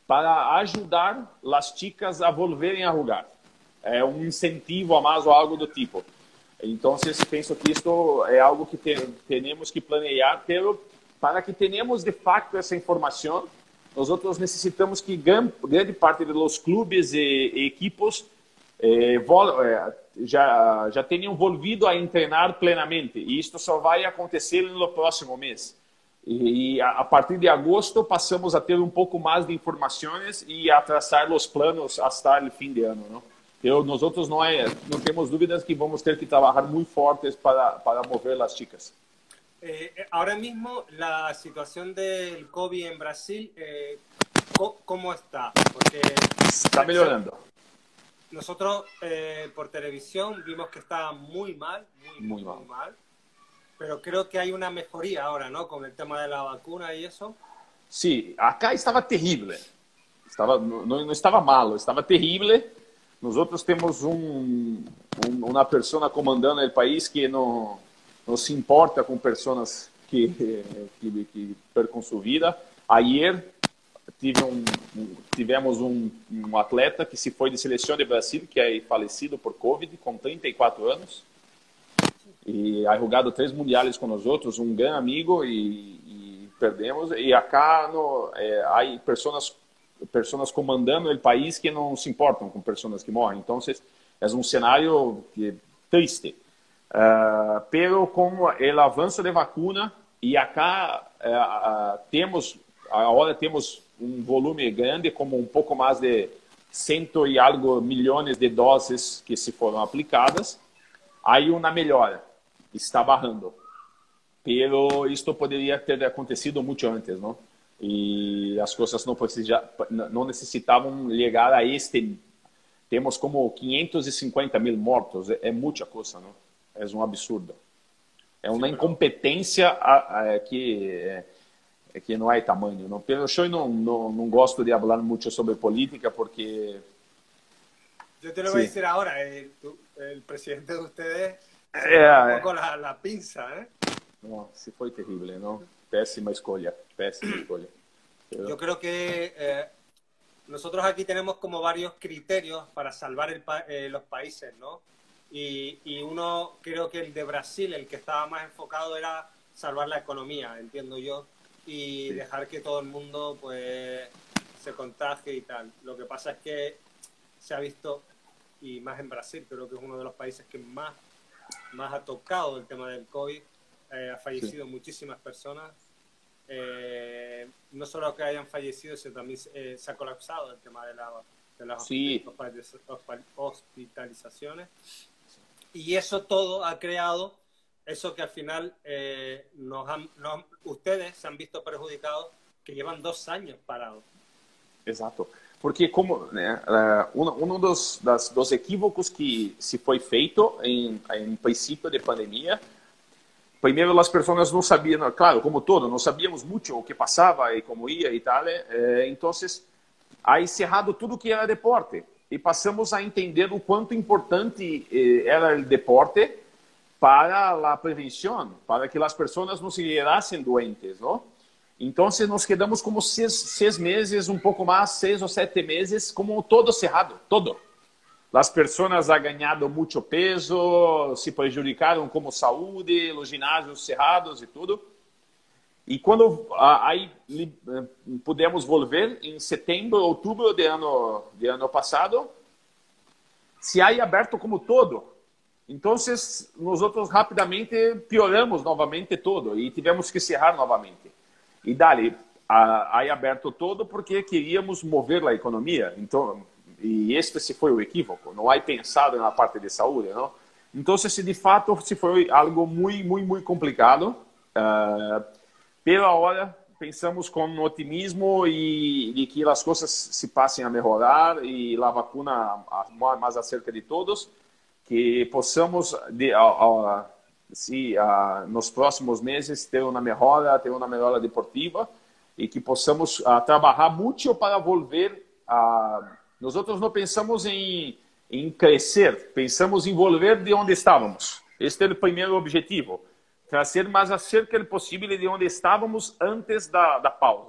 para ajudar as chicas a volverem a jogar. É um incentivo a mais ou algo do tipo. Então, penso que isto é algo que te, temos que planear, pero para que tenhamos de facto essa informação, nós outros necessitamos que gran, grande parte dos clubes e, e equipos eh, vol, eh, já, já tenham volvido a treinar plenamente. E isto só vai acontecer no próximo mês. E, e a, a partir de agosto passamos a ter um pouco mais de informações e a traçar os planos até o fim de ano, não? Eu, nós outros não, é, não temos dúvidas que vamos ter que trabalhar muito fortes para, para mover as chicas. Eh, ahora mismo la situación del COVID en Brasil, eh, ¿cómo está? Porque está mejorando. Nosotros eh, por televisión vimos que estaba muy mal, muy, muy, muy mal. muy mal, pero creo que hay una mejoría ahora, ¿no? Con el tema de la vacuna y eso. Sí, acá estaba terrible. Estava, não, não estava malo, estava terrível. Nós outros temos um, um, uma pessoa comandando o país que não, não se importa com pessoas que, que, que percam sua vida. Ayer tive um, um, tivemos um, um atleta que se foi de seleção de Brasil, que é falecido por Covid, com trinta e quatro anos. E ha jogado três mundiais com nós outros, um grande amigo, e, e perdemos. E acá no, é, há pessoas pessoas comandando o país que não se importam com pessoas que morrem. Então, é um cenário triste. Uh, pero com o avanço de vacuna, e acá uh, uh, temos, agora temos um volume grande, como um pouco mais de cento e algo milhões de doses que se foram aplicadas, aí uma melhora, está barrando. Pero isto poderia ter acontecido muito antes, não? E as coisas não, não necessitavam chegar a este. Temos como quinhentos e cinquenta mil mortos, é, é muita coisa, não? É um absurdo. É uma incompetência a, a, que, é, que não há tamanho. Não? Pelo eu não, não, não gosto de falar muito sobre política porque. Eu te lo voy a decir ahora, el, el presidente de ustedes é, un poco la, la pinza, ¿eh? Não, se foi terrível, não? Pésima escolha, pésima escolha. Pero... Yo creo que eh, nosotros aquí tenemos como varios criterios para salvar el pa eh, los países, ¿no? Y, y uno, creo que el de Brasil, el que estaba más enfocado era salvar la economía, entiendo yo, y sí. dejar que todo el mundo pues se contagie y tal. Lo que pasa es que se ha visto, y más en Brasil, creo que es uno de los países que más, más ha tocado el tema del COVID. Eh, ha fallecido sí. muchísimas personas, eh, no solo que hayan fallecido, sino también eh, se ha colapsado el tema de, la, de las sí. hospitalizaciones, y eso todo ha creado eso que al final eh, nos han, nos, ustedes se han visto perjudicados, que llevan dos años parados. Exato, porque como né, um, um dos, das, dos equívocos que se foi feito em, em princípio de pandemia. Primeiro, as pessoas não sabiam, claro, como todo, não sabíamos muito o que passava e como ia e tal. Eh, então, aí encerrado tudo que era deporte. E passamos a entender o quanto importante eh, era o deporte para a prevenção, para que as pessoas não se gerassem doentes, não? Então, nos quedamos como seis, seis meses, um pouco mais, seis ou sete meses, como todo cerrado, todo. As pessoas han ganhado muito peso, se prejudicaram como saúde, os ginásios cerrados e tudo. E quando aí pudemos volver em setembro, outubro de ano de ano passado, se há aberto como todo. Então, nós outros rapidamente pioramos novamente todo e tivemos que cerrar novamente. E dali, aí aberto todo porque queríamos mover a economia. Então, e este se foi o equívoco, não há pensado na parte de saúde, não? Então, se de fato se foi algo muito, muito, muito complicado, uh, pela hora pensamos com otimismo e, e que as coisas se passem a melhorar e a vacuna mais acerca de todos, que possamos de, a, a, se, a, nos próximos meses ter uma melhora, ter uma melhora deportiva e que possamos a, trabalhar muito para volver a Nós outros não pensamos em, em crescer, pensamos em volver de onde estávamos. Este é o primeiro objetivo. Trazer mais acerca do possível de onde estávamos antes da, da pausa.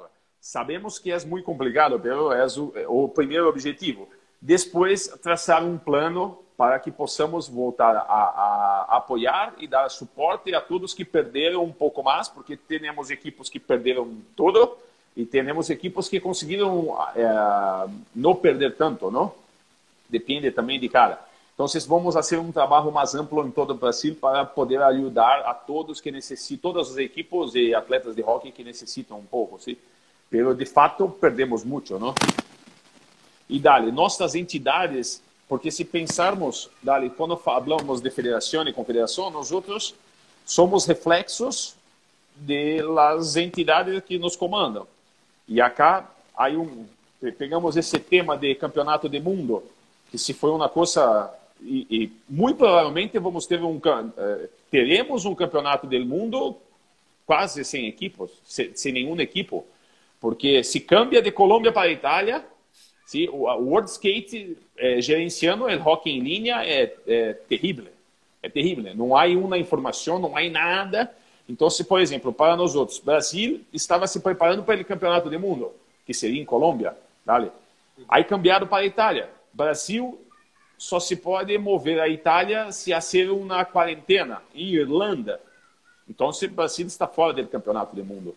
sabemos que é muito complicado, mas é o, o primeiro objetivo. Depois, traçar um plano para que possamos voltar a, a, a apoiar e dar suporte a todos que perderam um pouco mais, porque temos equipos que perderam tudo e temos equipos que conseguiram é, não perder tanto, não? Depende também de cada. Então, vamos fazer um trabalho mais amplo em todo o Brasil para poder ajudar a todos que necessitam, todas as equipes e atletas de hockey que necessitam um pouco, sim? Pero, de fato, perdemos muito, não? E, dale, nossas entidades, porque se pensarmos, dale, quando falamos de federação e confederação, nós outros somos reflexos de las entidades que nos comandam. E acá, aí um, pegamos esse tema de campeonato do mundo, que se foi uma coisa... E, e muito provavelmente vamos ter um, uh, teremos um campeonato do mundo quase sem equipos, sem, sem nenhum equipo, porque se cambia de Colômbia para a Itália, se, o, o World Skate eh, gerenciando o hockey em linha é, é terrível, é terrível, não há uma informação, não há nada. Então, se, por exemplo, para nós outros, Brasil estava se preparando para o campeonato do mundo, que seria em Colômbia, vale? Aí cambiaram para a Itália. Brasil só se pode mover a Itália se fazer uma quarentena em Irlanda. Então, o Brasil está fora do campeonato do mundo.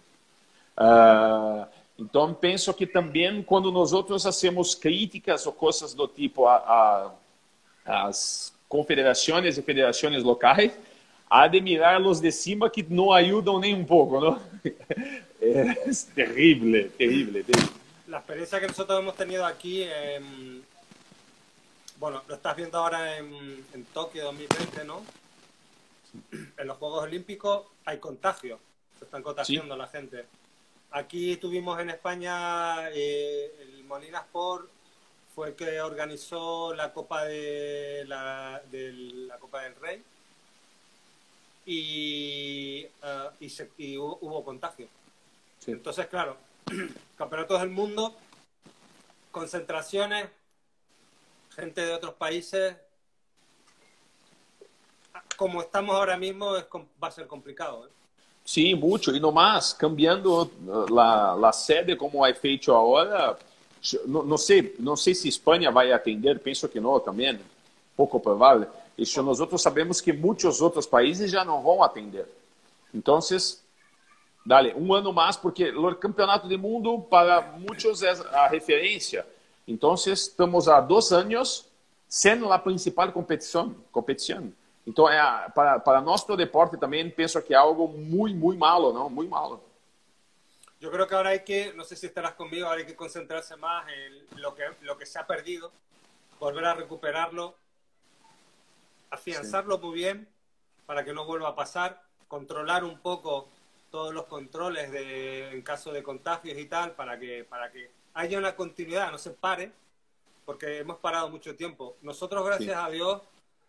Uh, então, penso que também, quando nós outros fazemos críticas ou coisas do tipo a, a, as confederações e federações locais, há de mirar-los de cima que não ajudam nem um pouco, não? É terrível, terrível, terrível. La experiencia que nosotros hemos tenido aquí, eh, bueno, lo estás viendo ahora en, en Tokio dos mil veinte, ¿no? En los Juegos Olímpicos hay contagios, se están contagiando, sí, la gente. Aquí tuvimos en España, eh, el Molina Sport fue el que organizó la Copa de la, de la Copa del Rey y, uh, y, se, y hubo, hubo contagio. Sí. Entonces, claro, campeonatos del mundo, concentraciones, gente de otros países, como estamos ahora mismo, es, va a ser complicado, ¿eh? Sim, muito. E no mais, cambiando a, a sede como é feito agora, não, não, sei, não sei se Espanha vai atender, penso que não também, pouco provável. Isso nós outros sabemos que muitos outros países já não vão atender. Então, dale, um ano mais, porque o campeonato do mundo para muitos é a referência. Então, estamos há dois anos sendo a principal competição. competição. Então, é, para, para nosso deporte também, penso que é algo muito, muito malo, ¿no? Muy malo. Yo creo que ahora hay que, no sé si estarás conmigo, ahora hay que concentrarse más en lo que, lo que se ha perdido, volver a recuperarlo, afianzarlo sí. muy bien para que no vuelva a pasar, controlar un poco todos los controles de, en caso de contagios y tal, para que, para que haya una continuidad, no se pare, porque hemos parado mucho tiempo. Nosotros, gracias sí. a Dios,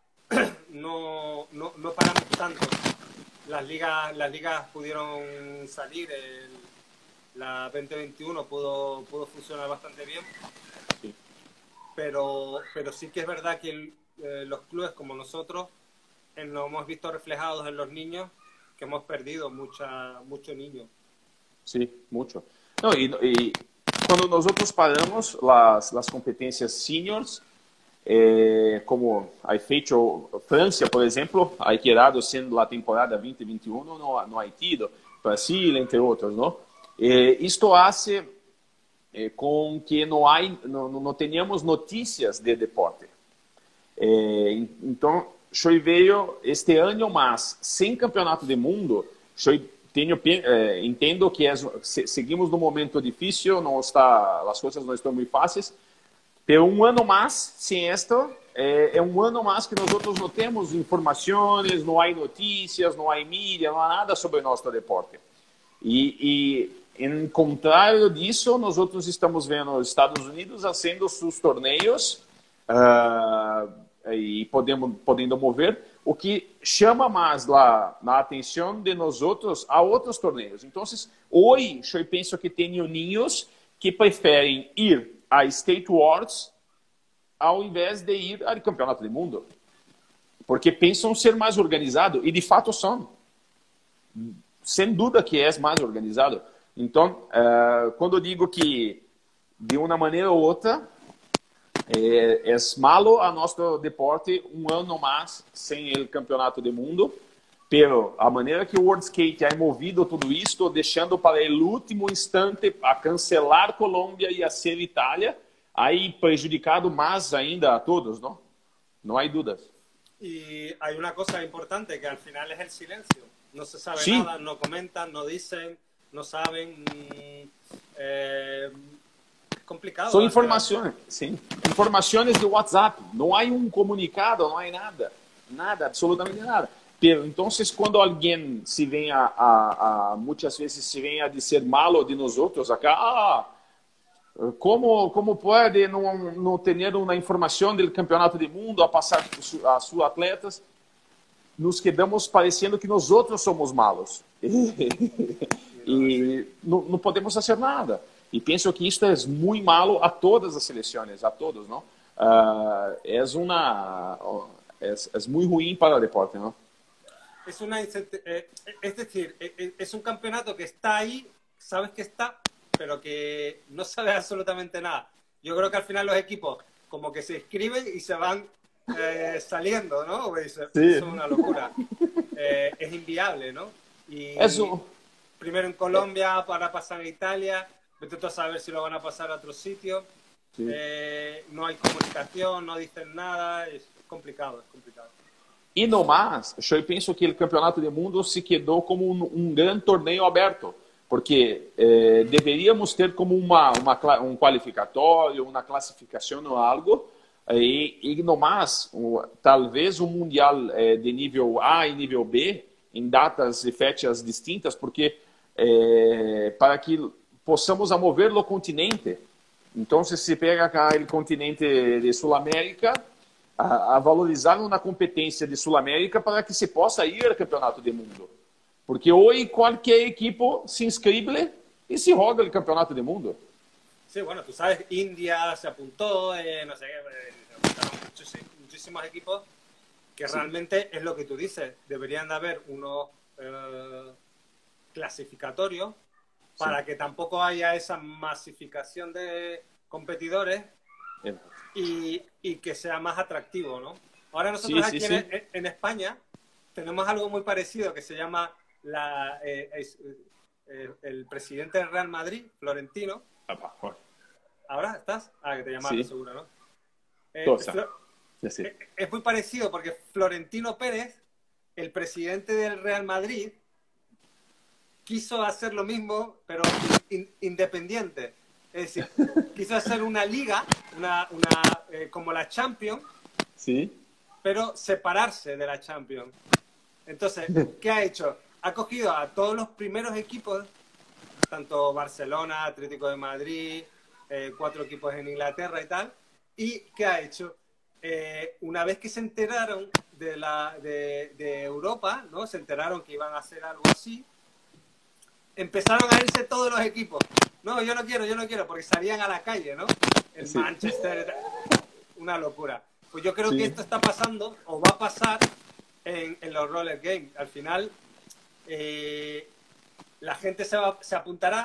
no, no, no paramos tanto. Las ligas, las ligas pudieron salir, el, la veinte veintiuno pudo, pudo funcionar bastante bien, sí. Pero, pero sí que es verdad que el, eh, los clubes como nosotros eh, nos hemos visto reflejados en los niños, que hemos perdido mucha, mucho niño. Sí, mucho. No, y, y cuando nosotros paramos las, las competencias seniors, Eh, como ha feito Francia, por exemplo, ha quedado sendo a temporada veinte veintiuno no, no Haití, Brasil, entre outros, não? Eh, isto hace eh, com que não, há, não, não tenhamos notícias de deporte. Eh, então, eu vejo este ano mais sem campeonato do mundo, eu tenho, eh, entendo que é, se, seguimos num momento difícil, não está, as coisas não estão muito fáceis. Pero um ano mais, sem esta, é, é um ano mais que nós outros não temos informações, não há notícias, não há mídia, não há nada sobre o nosso deporte. E, e em contrário disso, nós outros estamos vendo os Estados Unidos fazendo seus torneios uh, e podemos, podendo mover, o que chama mais lá na atenção de nós outros a outros torneios. Então, hoje, eu penso que tenho ninhos que preferem ir a State Wars ao invés de ir ao Campeonato do Mundo. Porque pensam ser mais organizado, e de fato são. Sem dúvida que é mais organizado. Então, uh, quando digo que de uma maneira ou outra é, é malo a nosso deporte um ano mais sem o campeonato do mundo, pero a maneira que o World Skate ha movido tudo isto, deixando para o último instante a cancelar Colômbia e a ser Itália, aí prejudicado mais ainda a todos, não? Não há dúvidas. Y hay una cosa importante que al final es el silencio. No se sabe Sí. nada, no comentan, no dicen, no saben. mm, eh, es complicado. São o sea, informações, sim. Informações de WhatsApp. Não há um comunicado, não há nada. Nada, absolutamente nada. Pero, então, quando alguém se vem a, a, a, muitas vezes se vem a dizer malo de nós outros acá, ah, como, como pode não, não ter uma informação do campeonato do mundo a passar a seus atletas? Nos quedamos parecendo que nós outros somos malos. E não, não podemos fazer nada. E penso que isto é muito malo a todas as seleções, a todos, não? Uh, é uma é, é muito ruim para o deporte, não? Es, una, eh, es decir, eh, es un campeonato que está ahí, sabes que está, pero que no sabes absolutamente nada. Yo creo que al final los equipos como que se inscriben y se van eh, saliendo, ¿no? Eso, Sí. eso es una locura. Eh, es inviable, ¿no? Y Eso. primero en Colombia para pasar a Italia, vete tú a saber si lo van a pasar a otro sitio. Sí. Eh, no hay comunicación, no dicen nada, es complicado, es complicado. E no mais, eu penso que o campeonato do mundo se quedou como um, um grande torneio aberto, porque eh, deveríamos ter como uma, uma um qualificatório, uma classificação ou algo, e, e no mais, um, talvez um mundial eh, de nível A e nível B em datas e fechas distintas, porque eh, para que possamos mover o continente. Então, se se pega cá o continente de Sul-América, a, a valorizar uma competência de Sul-América para que se possa ir ao campeonato do mundo. Porque hoje qualquer equipo se inscribe y se juega el campeonato del mundo. Sí, bueno, tú sabes, India se apuntó, eh, no sé qué, eh, se apuntaron muchísimos, muchísimos equipos que sí. Realmente es lo que tú dices, deberían de haber unos eh, clasificatorios para sí. Que tampoco haya esa masificación de competidores y, y que sea más atractivo, ¿no? Ahora nosotros sí, aquí sí, en, sí. en España tenemos algo muy parecido que se llama la, eh, es, eh, el presidente del Real Madrid, Florentino. ¿Ahora estás? Ah, que te llamaron sí. Seguro, ¿no? Eh, es, sí. es muy parecido porque Florentino Pérez, el presidente del Real Madrid, quiso hacer lo mismo, pero in, independiente. Es decir, quiso hacer una liga, una, una, eh, como la Champions, sí. Pero separarse de la Champions. Entonces, ¿qué ha hecho? Ha cogido a todos los primeros equipos, tanto Barcelona, Atlético de Madrid, eh, cuatro equipos en Inglaterra y tal, y ¿qué ha hecho? Eh, una vez que se enteraron de, la, de, de Europa, ¿no? Se enteraron que iban a hacer algo así, empezaron a irse todos los equipos. No, yo no quiero, yo no quiero, porque salían a la calle, ¿no? El sí. Manchester, una locura. Pues yo creo sí. Que esto está pasando, o va a pasar, en, en los roller games. Al final, eh, la gente se, va, se apuntará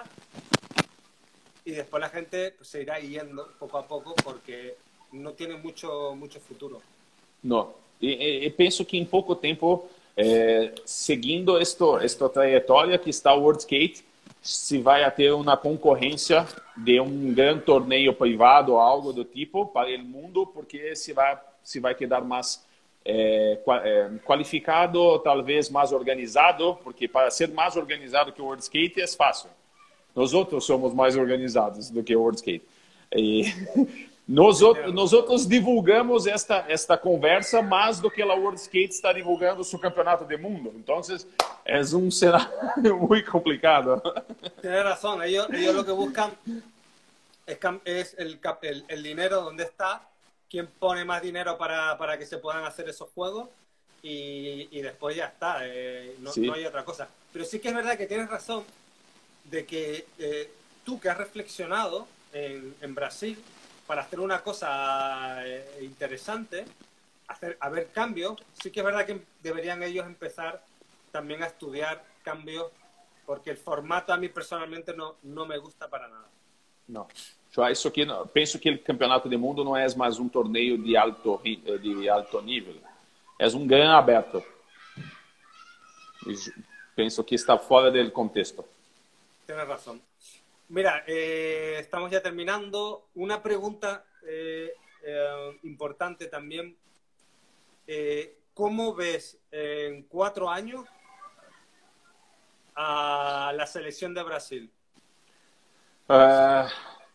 y después la gente pues, se irá yendo poco a poco porque no tiene mucho, mucho futuro. No, e, e penso que em pouco tempo, eh, seguindo esto, esta trajetória que está o World Skate, se vai a ter uma concorrência de um grande torneio privado ou algo do tipo para o mundo, porque se vai, se vai quedar mais é, qualificado, talvez mais organizado, porque para ser mais organizado que o World Skate é fácil. Nós outros somos mais organizados do que o World Skate. E nós, nós outros divulgamos esta, esta conversa mais do que a World Skate está divulgando seu campeonato do mundo. Então, é um cenário muito complicado. Tienes razón. Ellos, ellos lo que buscan es, es el, el, el dinero, dónde está, quién pone más dinero para, para que se puedan hacer esos juegos y, y después ya está. Eh, no, sí. No hay otra cosa. Pero sí que es verdad que tienes razón de que eh, tú que has reflexionado en, en Brasil para hacer una cosa eh, interesante, hacer, a ver cambios, sí que es verdad que deberían ellos empezar también a estudiar cambios porque el formato a mí personalmente no, no me gusta para nada. Não. Isso aqui, penso que o Campeonato do Mundo não é mais um torneio de alto, de alto nível. É um grande aberto. Penso que está fora do contexto. Tienes razón. Mira, eh, estamos ya terminando. Una pregunta eh, eh, importante también. Eh, ¿Cómo ves en cuatro años a la selección de Brasil? Uh,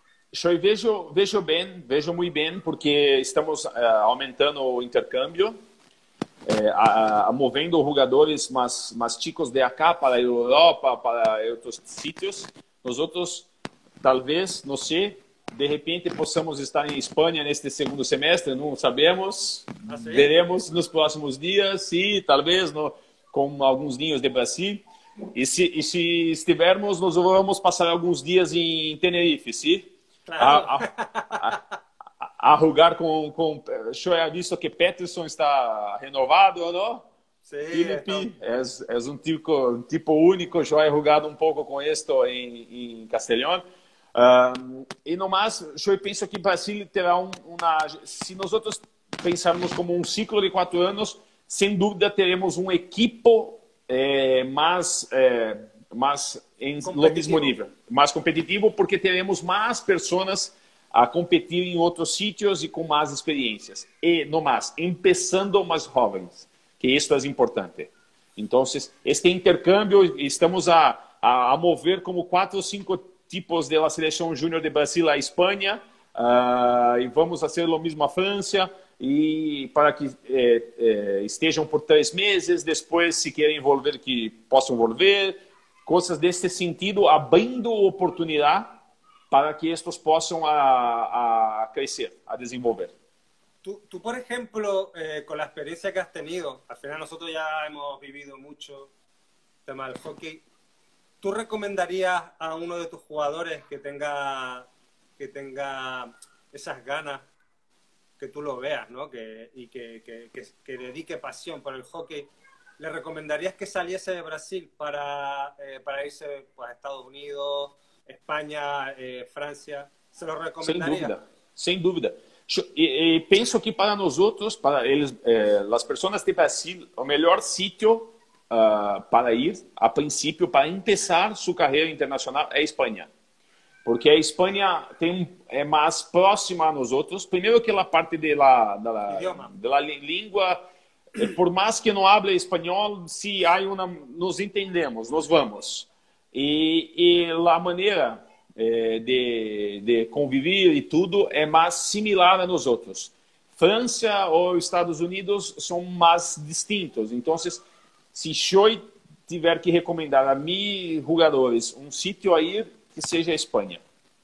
eu vejo, vejo bem, vejo muito bem, porque estamos uh, aumentando o intercâmbio, eh, a, a, movendo jogadores mais, mais chicos de acá para a Europa, para outros sítios. Nós outros, talvez, não sei, de repente possamos estar em Espanha neste segundo semestre, não sabemos. Ah, veremos nos próximos dias e talvez no, com alguns ninhos de Brasil. E se, e se estivermos, nós vamos passar alguns dias em Tenerife, sim? Claro. A, a, a, a jogar com, com... Eu já visto que Peterson está renovado, ou não? Sim. Felipe, é, é um, tipo, um tipo único, já he jogado um pouco com isto em, em Castellón. Um, e no mais, eu penso que o Brasil terá um, uma... Se nós outros pensarmos como um ciclo de quatro anos, sem dúvida teremos um equipo eh, mais, eh, mais em no mesmo nível, mais competitivo, porque teremos mais pessoas a competir em outros sítios e com mais experiências. E, no mais, começando mais jovens, que isso é importante. Então, este intercâmbio, estamos a, a, a mover como quatro ou cinco tipos da seleção júnior de Brasil à Espanha, uh, e vamos fazer o mesmo à França, e para que eh, eh, estejam por três meses, depois, se querem envolver, que possam envolver, coisas desse sentido, abrindo oportunidade para que estes possam a, a crescer, a desenvolver. Tú, tú, por ejemplo, eh, con la experiencia que has tenido, al final nosotros ya hemos vivido mucho el tema del hockey, ¿tú recomendarías a uno de tus jugadores que tenga, que tenga esas ganas, que tú lo veas, ¿no? que, y que, que, que, que dedique pasión por el hockey, ¿le recomendarías que saliese de Brasil para, eh, para irse pues, a Estados Unidos, España, eh, Francia? ¿Se lo recomendaría? Sem dúvida, sem dúvida. E, e penso que para nós outros, para eles, eh, as pessoas de Brasil, o melhor sítio uh, para ir, a princípio, para começar sua carreira internacional é a Espanha. Porque a Espanha tem, é mais próxima a nós outros. Primeiro que a parte da da língua, por mais que não hable espanhol, se há uma, nos entendemos, nós vamos. E, e a maneira eh, de, de conviver e tudo é mais similar a nós outros. França ou Estados Unidos são mais distintos. Então, se eu tiver que recomendar a mim, jogadores, um sítio a ir, que seja a Espanha.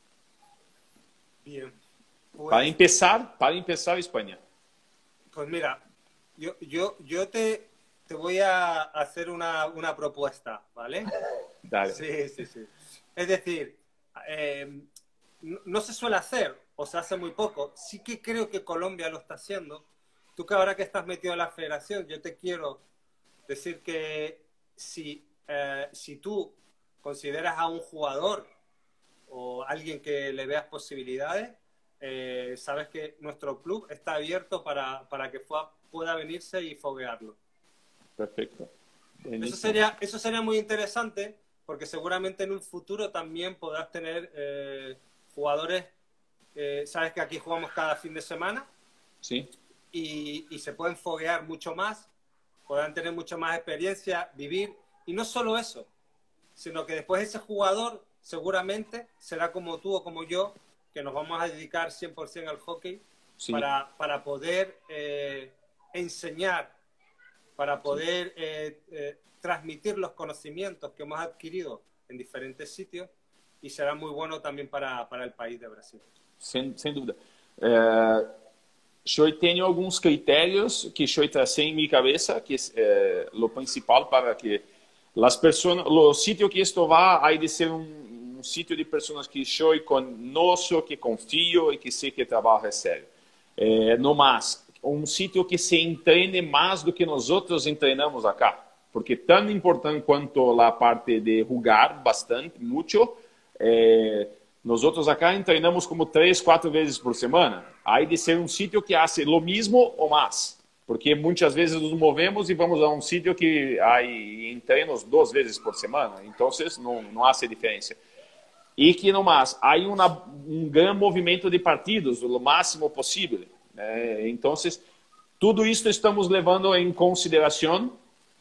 Bien. Pues, para empezar, para empezar a España. Pues mira, yo, yo, yo te, te voy a hacer una, una propuesta, ¿vale? Dale. Sí, sí, sí. Es decir, eh, no, no se suele hacer, o se hace muy poco. Sí que creo que Colombia lo está haciendo. Tú que ahora que estás metido en la federación, yo te quiero decir que si, eh, si tú consideras a un jugador o alguien que le veas posibilidades, eh, sabes que nuestro club está abierto para, para que pueda, pueda venirse y foguearlo. Perfecto. Eso sería, eso sería muy interesante, porque seguramente en un futuro también podrás tener eh, jugadores, eh, sabes que aquí jugamos cada fin de semana, sí, y, y se pueden foguear mucho más, podrán tener mucho más experiencia, vivir, y no solo eso, sino que después ese jugador seguramente será como tú o como yo, que nos vamos a dedicar cien por cien al hockey, sí, para, para poder eh, enseñar, para poder sí. eh, eh, transmitir los conocimientos que hemos adquirido en diferentes sitios, y será muy bueno también para, para el país de Brasil. Sem, sem dúvida. É, eu tenho alguns critérios que eu tracei em minha cabeça, que é o principal para que as pessoas, o sítio que estou vá, há de ser um um sítio de pessoas que eu conheço, que confio e que sei que trabalham sério. É, no mais, um sítio que se entrene mais do que nós outros treinamos acá. porque tan importante quanto a parte de jugar bastante, mucho, eh, nosotros acá entrenamos como tres, cuatro veces por semana. Hay de ser un sitio que hace lo mismo o más, porque muchas veces nos movemos y vamos a un sitio que hay entrenos dos veces por semana, entonces no, no hace diferencia. E que no mais, há uma, um grande movimento de partidos, o máximo possível. Eh, então, tudo isso estamos levando em consideração.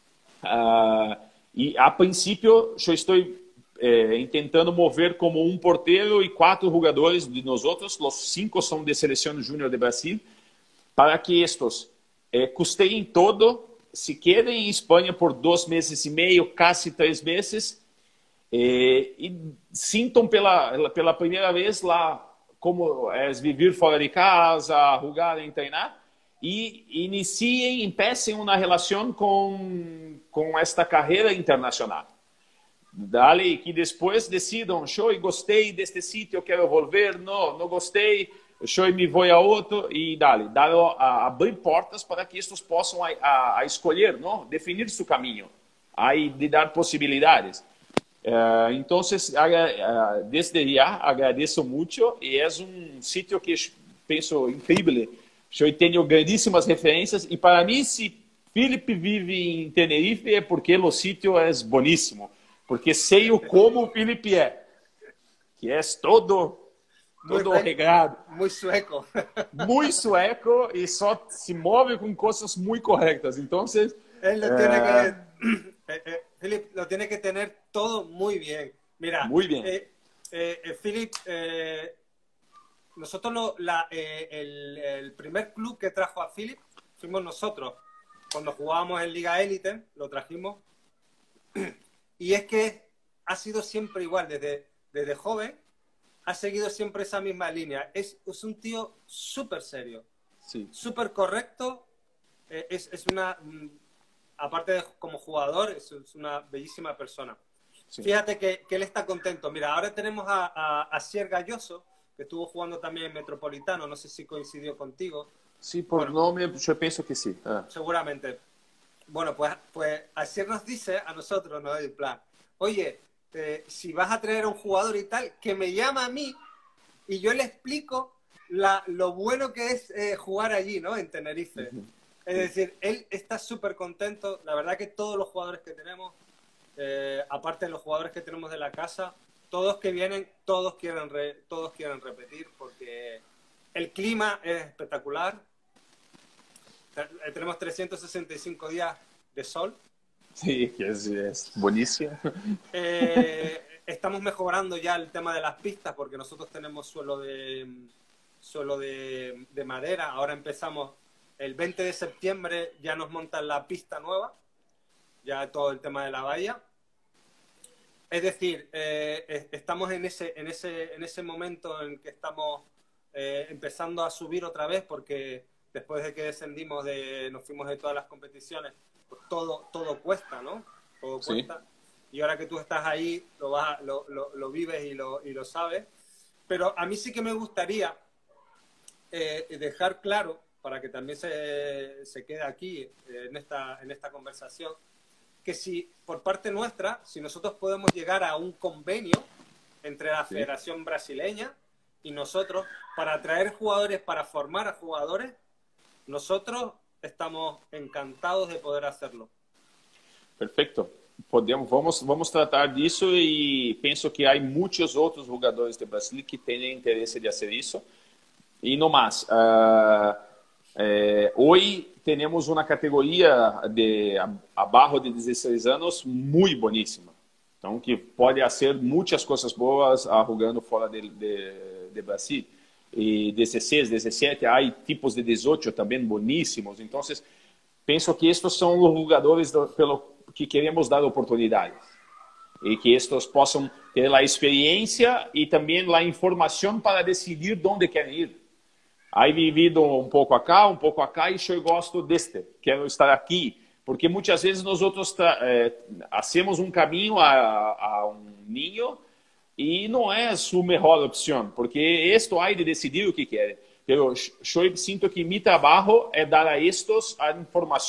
Uh, e, a princípio, eu estou eh, tentando mover como um porteiro e quatro jogadores de nós outros, os cinco são de seleção júnior de Brasil, para que estes eh, custeiem todo, se quedem em Espanha por dois meses e meio, quase três meses, E, e sintam pela, pela primeira vez lá como é viver fora de casa, jogar e treinar, e iniciem, empecem uma relação com, com esta carreira internacional. Dali que depois decidam, eu gostei deste sítio, quero voltar, não, não gostei, eu me vou a outro, e dali, dali a, abrir portas para que estes possam a, a, a escolher, não? Definir seu caminho, aí de dar possibilidades. Uh, então, uh, desde já agradeço muito e é um sítio que penso incrível. Eu tenho grandíssimas referências e para mim, se Felipe vive em Tenerife é porque o sítio é boníssimo, porque sei o como o Felipe é, que é todo todo regrado, muito sueco, muito sueco e só se move com coisas muito corretas. Então, ele uh, tem que Eh, eh, Philip, lo tiene que tener todo muy bien. Mira, muy bien. Eh, eh, eh, Philip, eh, nosotros lo, la, eh, el, el primer club que trajo a Philip fuimos nosotros. Cuando jugábamos en Liga Élite, lo trajimos. Y es que ha sido siempre igual, desde, desde joven, ha seguido siempre esa misma línea. Es, es un tío súper serio, sí. súper correcto. Eh, es, es una... Aparte de como jugador, es una bellísima persona. Sí. Fíjate que, que él está contento. Mira, ahora tenemos a, a, a Sier Galloso, que estuvo jugando también en Metropolitano. No sé si coincidió contigo. Sí, por bueno, nombre yo pienso que sí. Ah. Seguramente. Bueno, pues, pues Asier nos dice a nosotros, ¿no? En plan, oye, eh, si vas a traer a un jugador y tal, que me llama a mí y yo le explico la, lo bueno que es eh, jugar allí, ¿no? En Tenerife. Uh-huh. Es decir, él está súper contento. La verdad que todos los jugadores que tenemos, eh, aparte de los jugadores que tenemos de la casa, todos que vienen, todos quieren, re, todos quieren repetir porque el clima es espectacular. Tenemos trescientos sesenta y cinco días de sol. Sí, es, es buenísimo. Eh, estamos mejorando ya el tema de las pistas porque nosotros tenemos suelo de, suelo de, de madera. Ahora empezamos... El veinte de septiembre ya nos montan la pista nueva, ya todo el tema de la valla. Es decir, eh, estamos en ese, en, ese, en ese momento en que estamos eh, empezando a subir otra vez, porque después de que descendimos, de, nos fuimos de todas las competiciones, pues todo, todo cuesta, ¿no? Todo cuesta. Sí. Y ahora que tú estás ahí, lo, vas, lo, lo, lo vives y lo, y lo sabes. Pero a mí sí que me gustaría eh, dejar claro, para que también se, se quede aquí eh, en, esta, en esta conversación, que si por parte nuestra, si nosotros podemos llegar a un convenio entre la sí. Federación Brasileña y nosotros para atraer jugadores, para formar a jugadores, nosotros estamos encantados de poder hacerlo. Perfecto. Podemos, vamos, vamos tratar disso e penso que há muitos outros jogadores de Brasil que têm interesse de fazer isso. E no mais, uh, Eh, hoy tenemos una categoría de abajo de dezesseis anos muy buenísima. Então, que pode hacer muchas cosas boas uh, jugando fora de, de, de Brasil. E dezesseis, dezessete, hay tipos de dezoito também buenísimos. Então, penso que estes são os jogadores do, pelo que queremos dar oportunidades. E que estes possam ter a experiência e também a informação para decidir onde querem ir. Aí vivido um pouco acá, um pouco acá, e eu gosto deste, quero estar aqui, porque muitas vezes nós outros eh, hacemos um caminho a, a um ninho e não é a sua melhor opção, porque isto há de decidir o que quer. Eu, eu sinto que meu trabalho é dar a estes a informação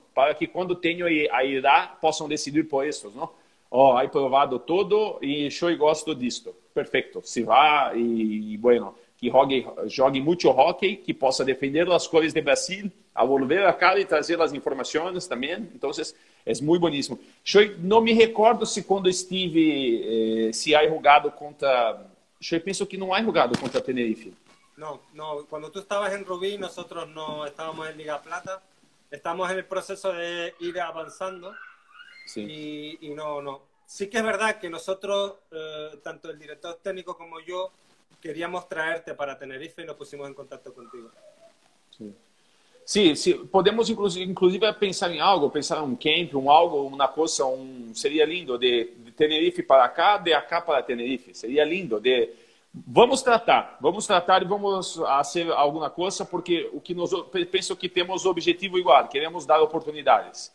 para que quando tenham a idade possam decidir por estes, não? Ó, oh, he provado todo e eu gosto disto. Perfeito. Se vá e, bueno, que jogue, jogue muito hockey, que possa defender as cores de Brasil, a volver a cara e trazer as informações também. Então, é muito boníssimo. Eu não me recordo se quando estive, eh, se há jogado contra... Eu penso que não há jogado contra Tenerife. No, no. Cuando tú estabas en Rubí, nosotros no estábamos en Liga Plata. Estamos en el proceso de ir avanzando. Sí. Y, y no, no. Sí que es verdad que nosotros, eh, tanto el director técnico como yo, queríamos traerte para Tenerife y nos pusimos en contacto contigo. Sí, sí, sí. Podemos inclusive, inclusive pensar em algo, pensar um camp, um algo, uma coisa, um, seria lindo de, de Tenerife para cá, de acá para Tenerife. Seria lindo. De, vamos tratar, vamos tratar e vamos fazer alguma coisa, porque o que nós penso que temos o objetivo igual, queremos dar oportunidades.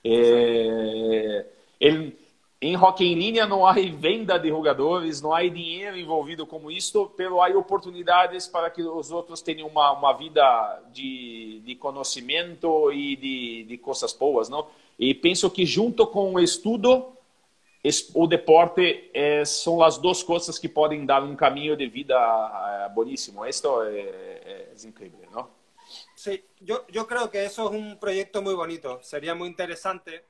É, ele, em hockey em linha não há venda de jogadores, não há dinheiro envolvido como isto, pero há oportunidades para que os outros tenham uma, uma vida de, de conhecimento e de, de coisas boas, não? E penso que junto com o estudo, o deporte é, são as duas coisas que podem dar um caminho de vida é, boníssimo. Isto é, é, é incrível, não? Sí, yo, yo creo que eso es un proyecto muy bonito. Sería muy interesante,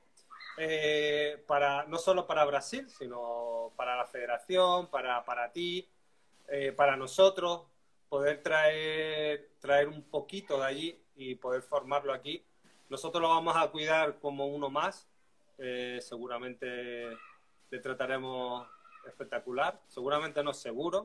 eh, para, no solo para Brasil, sino para la federación, para, para ti, eh, para nosotros, poder traer, traer un poquito de allí y poder formarlo aquí. Nosotros lo vamos a cuidar como uno más. Eh, seguramente le trataremos espectacular, seguramente no, seguro,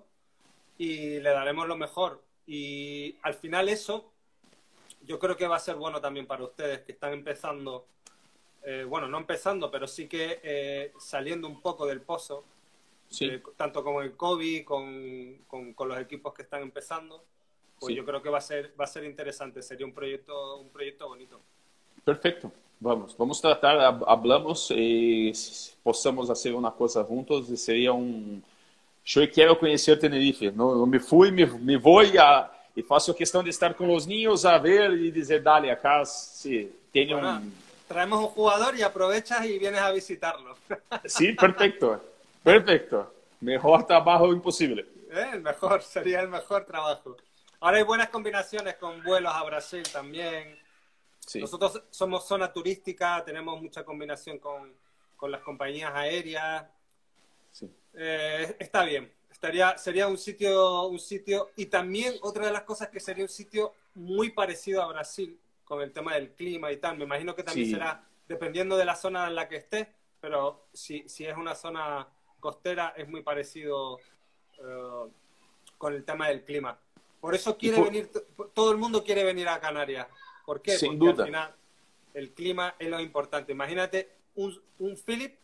y le daremos lo mejor. Y al final eso... yo creo que va a ser bueno también para ustedes que están empezando, eh, bueno, no empezando, pero sí que eh, saliendo un poco del pozo, sí. eh, tanto con el COVID, con, con, con los equipos que están empezando, pues sí. Yo creo que va a ser, va a ser interesante, sería un proyecto, un proyecto bonito. Perfecto, vamos, vamos tratar, hablamos e possamos fazer uma coisa juntos e seria um... Eu quero conhecer Tenerife, não, não me fui, me, me vou e a... E faço questão de estar com os niños a ver e dizer, dale, acá se tem um... Bueno, traemos un jugador y aprovechas y vienes a visitarlo. Sí, perfecto, perfecto. Mejor trabajo imposible. ¿Eh? El mejor, sería el mejor trabajo. Ahora hay buenas combinaciones con vuelos a Brasil también. Sí. Nosotros somos zona turística, tenemos mucha combinación con, con las compañías aéreas. Sí. Eh, está bien. Estaría, sería un sitio, un sitio, y también otra de las cosas que sería un sitio muy parecido a Brasil, con el tema del clima y tal. Me imagino que también sí. Será, dependiendo de la zona en la que esté, pero si, si es una zona costera, es muy parecido uh, con el tema del clima. Por eso quiere por... venir, todo el mundo quiere venir a Canarias. ¿Por qué? Sin Porque duda. Al final el clima es lo importante. Imagínate un, un Philip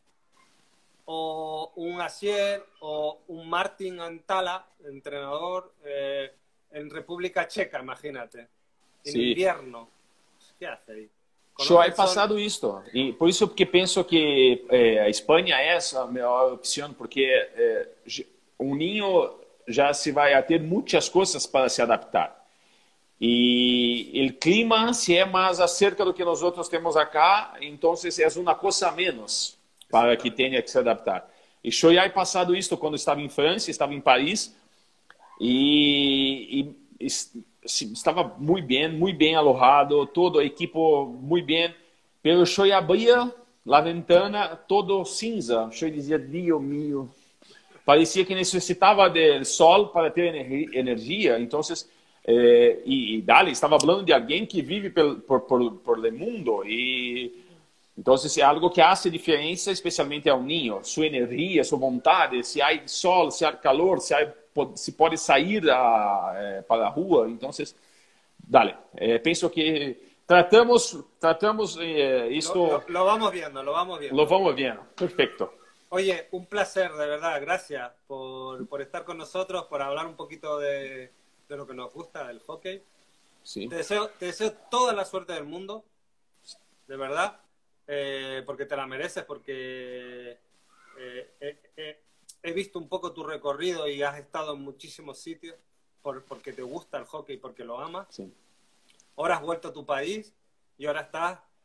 o un Asier o un Martin Antala, entrenador, eh, en República Checa, imagínate, en sí. Invierno. ¿Qué hace ahí? Eu he passado isto, e por isso que penso que eh, a Espanha é essa a melhor opção, porque eh, um ninho já se vai a ter muitas coisas para se adaptar. E o clima, se é mais acerca do que nós outros temos acá, então é uma coisa a menos para que tenha que se adaptar. E eu já he passado isto quando estava em França, estava em Paris, e, e estava muito bem, muito bem alojado, todo o equipo muito bem, pero eu abria a ventana todo cinza, eu dizia, Deus meu, parecia que necessitava de sol para ter energia, então, eh, e, e dali, estava falando de alguém que vive por, por, por, por el mundo, e então, é algo que faz diferença, especialmente ao ninho. Sua energia, sua vontade, se há sol, se há calor, se, há, se pode sair a, é, para a rua. Então, dale. É, penso que tratamos, tratamos é, isto... Lo, lo, lo vamos viendo, lo vamos viendo. Lo vamos viendo. Perfecto. Oye, un placer, de verdad. Gracias por, por estar con nosotros, por hablar un poquito de, de lo que nos gusta, del hockey. Sí. Te deseo, te deseo toda la suerte del mundo, de verdad. Eh, porque te la mereces, porque eh, eh, eh, he visto un poco tu recorrido y has estado en muchísimos sitios por, porque te gusta el hockey, porque lo amas. Sí. Ahora has vuelto a tu país y ahora estás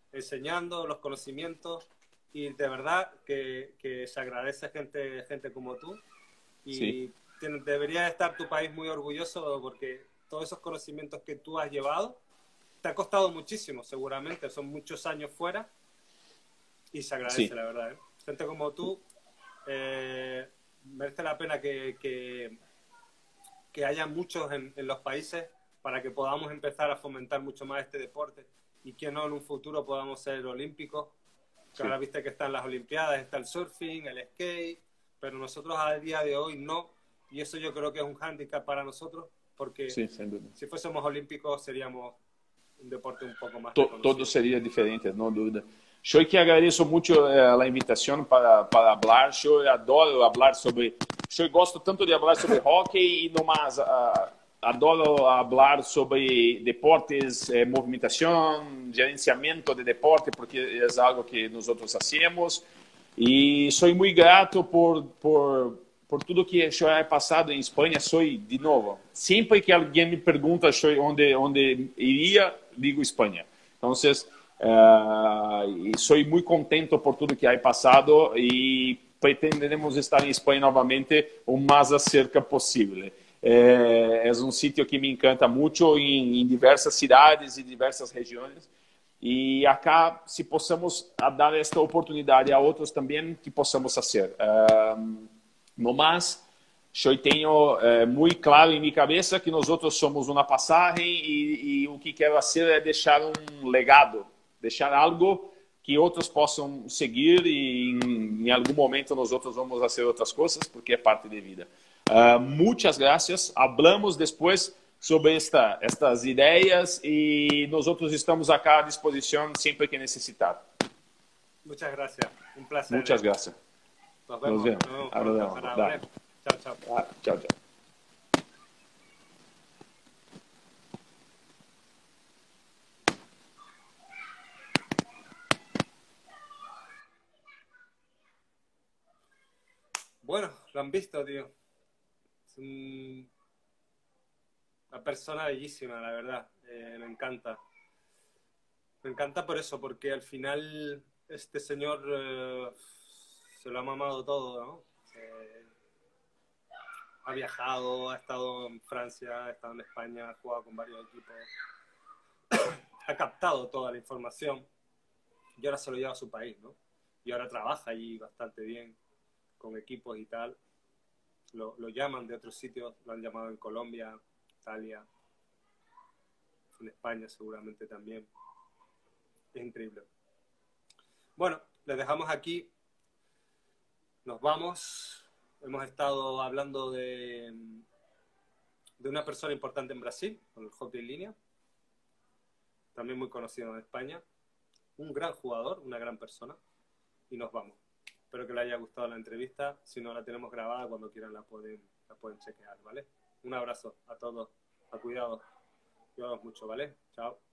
enseñando los conocimientos y de verdad que, que se agradece gente, gente como tú y Sí. tiene, debería estar tu país muy orgulloso porque todos esos conocimientos que tú has llevado te ha costado muchísimo seguramente, son muchos años fuera y se agradece Sí. la verdad, ¿eh? Gente como tú eh, merece la pena que, que, que haya muchos en, en los países para que podamos empezar a fomentar mucho más este deporte y que no en un futuro podamos ser olímpicos, que Sí. ahora viste que están las olimpiadas, está el surfing, el skate, pero nosotros a día de hoy no, y eso yo creo que es un hándicap para nosotros, porque Sí, sin duda. si fuésemos olímpicos seríamos un deporte un poco más To- todo reconocido. sería diferente, no duda. Yo que agradezco mucho eh, la invitación para, para hablar. Yo adoro hablar sobre. Yo gosto tanto de hablar sobre hockey y no más. Uh, adoro hablar sobre deportes, eh, movimentación, gerenciamiento de deporte, porque es algo que nosotros hacemos. Y soy muy grato por, por, por tudo que yo he pasado en España. Soy, de nuevo, siempre que alguien me pregunta dónde, dónde iría, digo España. Entonces, uh, soy muy contento por tudo que he pasado y pretendemos estar en España novamente o más cerca posible. É, é um sítio que me encanta muito em, em diversas cidades e diversas regiões. E acá, se possamos dar esta oportunidade a outros também, que possamos fazer. Um, no mais, eu tenho é, muito claro em minha cabeça que nós outros somos uma passagem e, e o que quero fazer é deixar um legado, deixar algo que outros possam seguir e em, em algum momento nós outros vamos fazer outras coisas porque é parte da vida. Uh, muchas gracias. Hablamos depois sobre esta, estas ideias e nós outros estamos acá à disposição sempre que necessitar. Muchas gracias, un placer. Muchas ¿eh? gracias. Nos vemos. Nos vemos. Nos vemos Ahora pronto, vemos. Farah, Da. ¿vale? Chao, chao. Ah, chao, chao. Bueno, lo han visto, tío. Es un- una persona bellísima, la verdad. Eh, me encanta. Me encanta por eso, porque al final este señor eh, se lo ha mamado todo, ¿no? Eh, ha viajado, ha estado en Francia, ha estado en España, ha jugado con varios equipos. Ha captado toda la información y ahora se lo lleva a su país, ¿no? Y ahora trabaja allí bastante bien, con equipos y tal. Lo, lo llaman de otros sitios, lo han llamado en Colombia, Italia, en España seguramente también. Es increíble. Bueno, les dejamos aquí. Nos vamos. Hemos estado hablando de, de una persona importante en Brasil, con el hockey en línea. También muy conocido en España. Un gran jugador, una gran persona. Y nos vamos. Espero que les haya gustado la entrevista. Si no, la tenemos grabada, cuando quieran la pueden, la pueden chequear, ¿vale? Un abrazo a todos. A cuidado. Cuidados mucho, ¿vale? Chao.